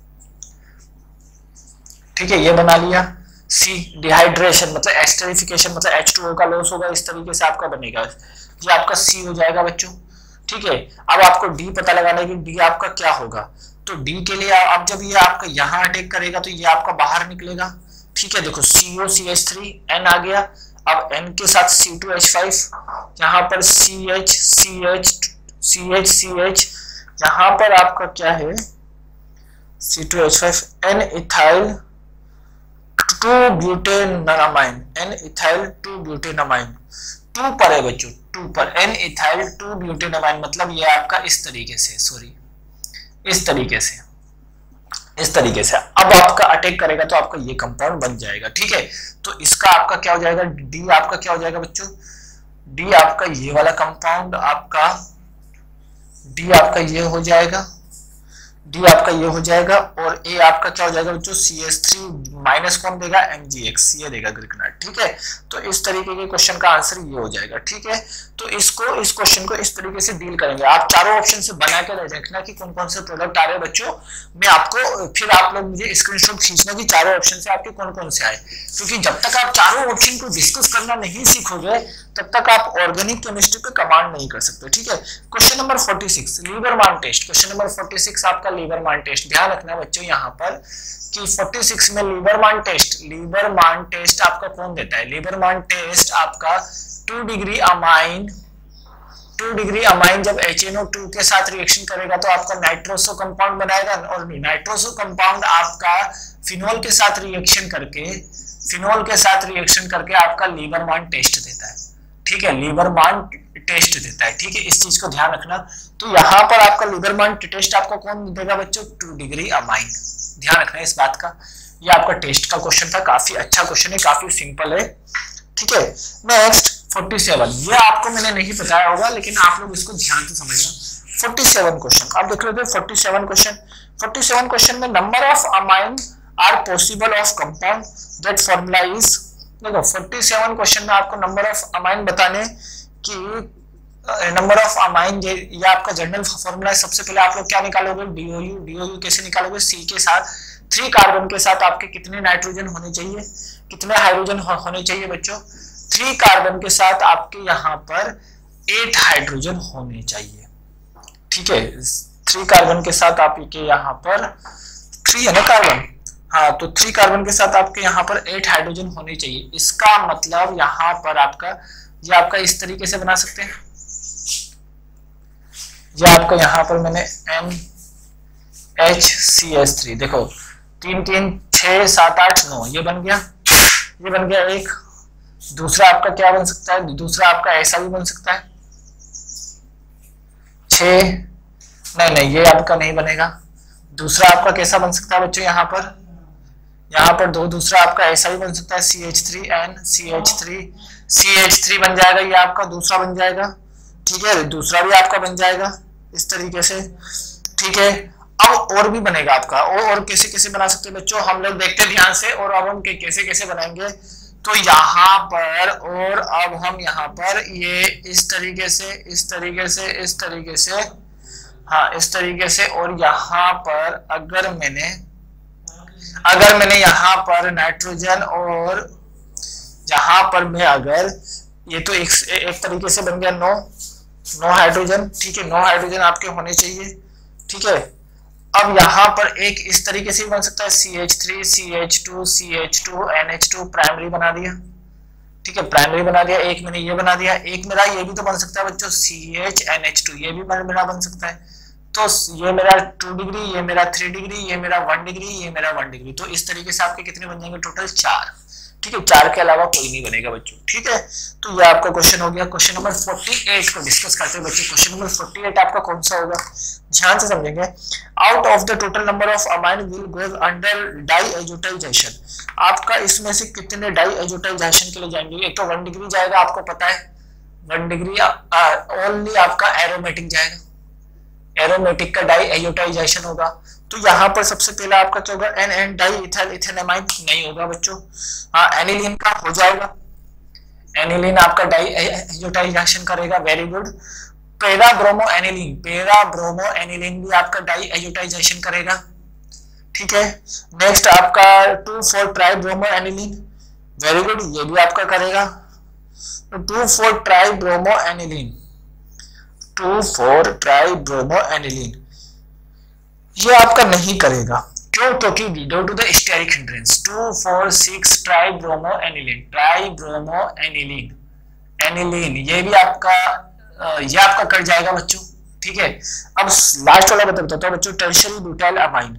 ठीक है। ये बना लिया। C डिहाइड्रेशन मतलब एस्टरिफिकेशन मतलब H2O का लॉस होगा, इस तरीके से आपका बनेगा। ये आपका C हो जाएगा बच्चों, ठीक है। अब आपको D पता लगाना है कि D आपका क्या होगा। तो D के लिए अब जब ये आपका यहाँ अटैक करेगा तो ये आपका बाहर निकलेगा, ठीक है। देखो COCH3 N आ गया। अब N के साथ C2H5, यहाँ पर CH, यहाँ पर आपका क्या है C2H5 N ethyl 2 butanamine, N ethyl 2 butanamine, 2 पर है बच्चों, 2 पर N इथाइल 2 ब्यूटेनामाइन, मतलब ये आपका इस तरीके से, सॉरी इस तरीके से अब आपका अटैक करेगा तो आपका ये कंपाउंड बन जाएगा, ठीक है। तो इसका आपका क्या हो जाएगा, D आपका क्या हो जाएगा बच्चों, D आपका ये वाला कंपाउंड आपका D आपका ये हो जाएगा, D आपका ये हो जाएगा। और A आपका क्या हो जाएगा बच्चों, CH3 माइनस कौन देगा, MgX, ये देगा ग्रिकनाइट, ठीक है। तो इस तरीके के क्वेश्चन का आंसर ये हो जाएगा, ठीक है। तो इस क्वेश्चन को इस तरीके से डील करेंगे। आप चारों ऑप्शन से बना के रखना कि कौन कौन से प्रोडक्ट आ रहे हैं बच्चों। मैं आपको फिर आप लोग मुझे स्क्रीनशॉट खींचना कि चारों ऑप्शन से आपके कौन कौन से आए, क्योंकि जब तक आप चारों ऑप्शन को डिस्कस करना नहीं सीखोगे तब तक आप ऑर्गेनिक केमिस्ट्री का कमांड नहीं कर सकते, ठीक है। Question number 46 Liebermann test. Question number 46 आपका लीबरमान टेस्ट। ध्यान रखना बच्चों यहाँ पर कि 46 में लीबरमान टेस्ट आपका कौन देता है, लीबरमान टेस्ट आपका 2 डिग्री अमाइन 2 डिग्री अमाइन जब HNO2 के साथ रिएक्शन करेगा तो आपका नाइट्रोसो कंपाउंड बनाएगा, और नाइट्रोसो कंपाउंड आपका फिनोल के साथ रिएक्शन करके आपका लीबरमान टेस्ट देता है। ठीक है, लीबरमान टेस्ट देता है। ठीक है, इस चीज को ध्यान रखना। तो यहाँ पर आपका लीबरमान टेस्ट आपको कौन देगा बच्चों? 2 डिग्री अमाइन। ध्यान रखना इस बात का। ये आपका टेस्ट का क्वेश्चन था, काफी अच्छा क्वेश्चन है, काफी सिंपल है। ठीक है, नेक्स्ट 47। ये आपको मैंने नहीं बताया होगा, लेकिन आप लोग इसको ध्यान से समझना। 47 क्वेश्चन आप देख लेते हैं। 47 क्वेश्चन में number of amine are possible of compound that formula is. देखो 47 क्वेश्चन में आपको नंबर ऑफ अमाइन बताने कि नंबर ऑफ अमाइन, ये आपका जनरल फॉर्मूला है। सबसे पहले आप लोग क्या निकालोगे? डीओयू कैसे निकालोगे? सी के साथ 3 कार्बन के साथ आपके कितने नाइट्रोजन होने चाहिए, कितने हाइड्रोजन होने चाहिए बच्चों? 3 कार्बन के साथ आपके यहाँ पर 8 हाइड्रोजन होने चाहिए। ठीक है, 3 कार्बन के साथ आपके यहाँ पर 3 है ना कार्बन, हाँ, तो 3 कार्बन के साथ आपके यहाँ पर 8 हाइड्रोजन होने चाहिए। इसका मतलब यहाँ पर आपका, ये आपका इस तरीके से बना सकते हैं। ये आपका यहाँ पर मैंने NHCH3, देखो 3 3 6 7 8 9, ये बन गया, ये बन गया एक। दूसरा आपका क्या बन सकता है? दूसरा आपका ऐसा भी बन सकता है 6, नहीं ये आपका नहीं बनेगा। दूसरा आपका कैसा बन सकता है बच्चों? यहाँ पर दूसरा आपका ऐसा भी बन सकता है CH3 बन जाएगा, ये आपका दूसरा बन जाएगा। ठीक है, दूसरा भी आपका बन जाएगा इस तरीके से। ठीक है, अब और भी बनेगा आपका, और कैसे कैसे बना सकते हैं बच्चों, हम लोग देखते हैं ध्यान से। और अब हम कैसे कैसे बनाएंगे, तो यहाँ पर, और अब हम यहाँ पर ये इस तरीके से, हाँ इस तरीके से। और यहाँ पर अगर मैंने यहाँ पर नाइट्रोजन, और यहाँ पर मैं अगर, ये तो एक तरीके से बन गया 9 हाइड्रोजन। ठीक है, 9 हाइड्रोजन आपके होने चाहिए। ठीक है, अब यहाँ पर एक इस तरीके से बन सकता है CH3 CH2 NH2 प्राइमरी बना दिया। ठीक है, प्राइमरी बना दिया। एक मैंने ये बना दिया, एक मेरा ये भी तो बन सकता है बच्चों CHNH2, ये भी मेरा बन सकता है। तो ये मेरा 2 डिग्री, ये मेरा 3 डिग्री, ये मेरा 1 डिग्री, ये मेरा 1 डिग्री। तो इस तरीके से आपके कितने बन जाएंगे? टोटल 4। ठीक है, 4 के अलावा कोई नहीं बनेगा बच्चों। ठीक है, तो ये आपका क्वेश्चन हो गया। क्वेश्चन नंबर 48 को डिस्कस करते हैं बच्चों। क्वेश्चन नंबर 48 आपका कौन सा होगा? ध्यान से समझेंगे। Out of the total number of amine will go under diazotization. आपका इसमें से कितने डाईएजोटाइजेशन के लिए जाएंगे? एक तो 1 डिग्री जाएगा, आपको पता है 1 डिग्री ओनली आपका एरोमेटिक जाएगा, एरोमेटिक का डाईएजोटाइजेशन होगा। तो यहाँ पर सबसे पहला आपका क्या होगा? एन डाई इथाइल इथेनामाइन नहीं होगा बच्चों। हाँ, एनिलीन का हो जाएगा, एनिलीन आपका डाईएजोटाइजेशन करेगा। Very good. Para bromo aniline भी आपका डाईएजोटाइजेशन करेगा। ठीक है, नेक्स्ट आपका 2,4 tri bromo aniline, very good, ये भी आपका करेगा। 2,4 tri bromo aniline, 2,4 tri bromo aniline ये आपका नहीं करेगा। क्यों? क्योंकि due to the steric hindrance. 2,4,6 tri bromo aniline ये भी आपका, ये आपका कट जाएगा बच्चों। ठीक है, अब लास्ट वाला बताता हूँ बच्चों, टर्शियरी ब्यूटाइल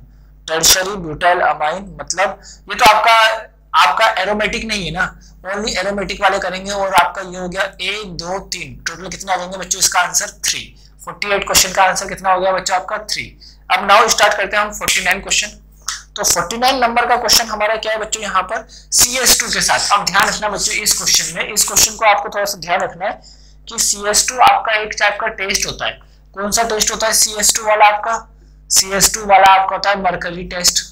अमाइन मतलब ये तो आपका एरोमेटिक नहीं है ना, ओनली एरोमेटिक वाले करेंगे। और आपका ये हो गया 1 2 3, टोटल कितना आ जाएंगे बच्चों? इसका आंसर 3। 48 क्वेश्चन का आंसर कितना हो गया बच्चों? आपका 3। अब नाउ स्टार्ट करते हैं हम 49 क्वेश्चन। तो 49 नंबर का क्वेश्चन हमारा क्या है बच्चों? यहाँ पर CH2 के साथ। अब ध्यान रखना बच्चों इस क्वेश्चन को आपको थोड़ा सा ध्यान रखना है कि CH2 आपका एक टाइप का टेस्ट होता है। कौन सा टेस्ट होता है CH2 वाला आपका? CH2 वाला आपका होता है मर्क्यूरी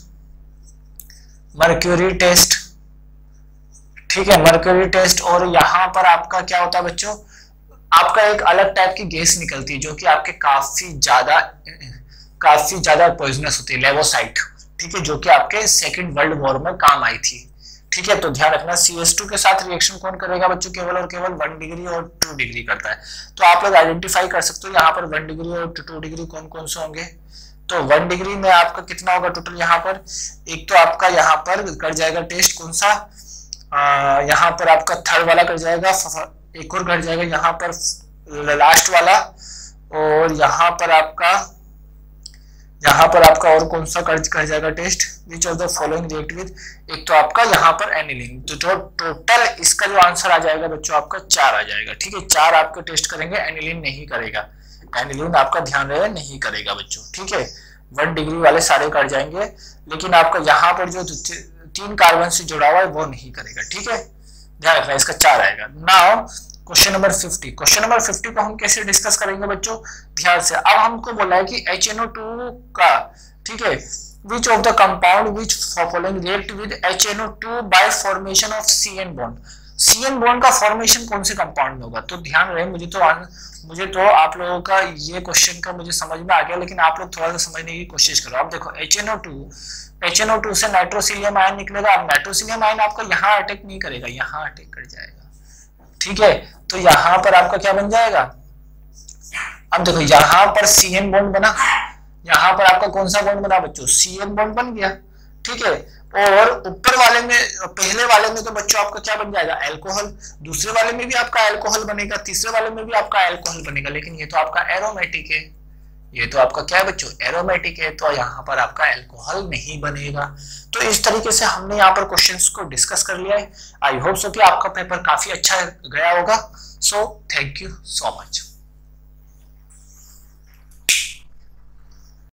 टेस्ट। ठीक है, मर्क्यूरी टेस्ट। और यहाँ पर आपका क्या होता है बच्चों? आपका एक अलग टाइप की गैस निकलती है जो कि आपके काफी ज्यादा पॉइजनस होती है, लेवोसाइट। ठीक है, जो कि आपके सेकंड वर्ल्ड वॉर में काम आई थी। ठीक है, तो ध्यान रखना CH2 के साथ रिएक्शन कौन करेगा बच्चों? केवल और केवल 1 डिग्री और 2 डिग्री करता है। तो आप लोग आइडेंटिफाई कर सकते हो यहाँ पर 1 डिग्री और 2 डिग्री कौन कौन से होंगे। तो 1 डिग्री में आपका कितना होगा टोटल? यहाँ पर एक तो आपका यहाँ पर कर जाएगा टेस्ट, कौन सा? यहाँ पर आपका थर्ड वाला कर जाएगा, एक और कर जाएगा यहाँ पर लास्ट वाला, और यहाँ पर आपका और कौन सा कर जाएगा test, which of the following react with, एक तो आपका यहाँ पर एनिलीन, तो जो टोटल इसका जो आंसर आ जाएगा बच्चों आपका 4 आ जाएगा। ठीक है, 4 आपके टेस्ट करेंगे, एनिलीन नहीं करेगा, एनिलीन आपका ध्यान रहे नहीं करेगा बच्चों। ठीक है, 1 डिग्री वाले सारे कट जाएंगे, लेकिन आपका यहाँ पर जो 3 कार्बन से जुड़ा हुआ है वो नहीं करेगा। ठीक है, ध्यान रखना, इसका 4 आएगा। Now question number 50, question number 50 को हम कैसे डिस्कस करेंगे बच्चों, ध्यान से। अब हमको बोला है कि HNO2 का, ठीक है, which of the compound which following react with HNO2 by formation of CN bond, CN bond का फॉर्मेशन कौन से कंपाउंड में होगा, तो ध्यान रहे, मुझे तो आप लोगों का ये क्वेश्चन का मुझे समझ में आ गया, लेकिन आप लोग थोड़ा सा समझने की कोशिश करो। अब देखो HNO2 से नाइट्रोसिलियम आयन निकलेगा। अब नाइट्रोसिलियम आयन आपका यहाँ अटैक नहीं करेगा, यहाँ अटैक कर जाएगा। ठीक है, तो यहाँ पर आपका क्या बन जाएगा, अब देखो यहाँ पर CN बॉन्ड बना, यहाँ पर आपका कौन सा बॉन्ड बना बच्चों, CN बॉन्ड बन गया। ठीक है, और ऊपर वाले में, पहले वाले में तो बच्चों आपका क्या बन जाएगा, अल्कोहल, दूसरे वाले में भी आपका अल्कोहल बनेगा, तीसरे वाले में भी आपका अल्कोहल बनेगा, लेकिन ये तो आपका एरोमेटिक है, ये तो आपका क्या है बच्चों, एरोमेटिक है, तो यहाँ पर आपका अल्कोहल नहीं बनेगा। तो इस तरीके से हमने यहाँ पर क्वेश्चंस को डिस्कस कर लिया है। आई होप सो कि आपका पेपर काफी अच्छा गया होगा। So thank you so much.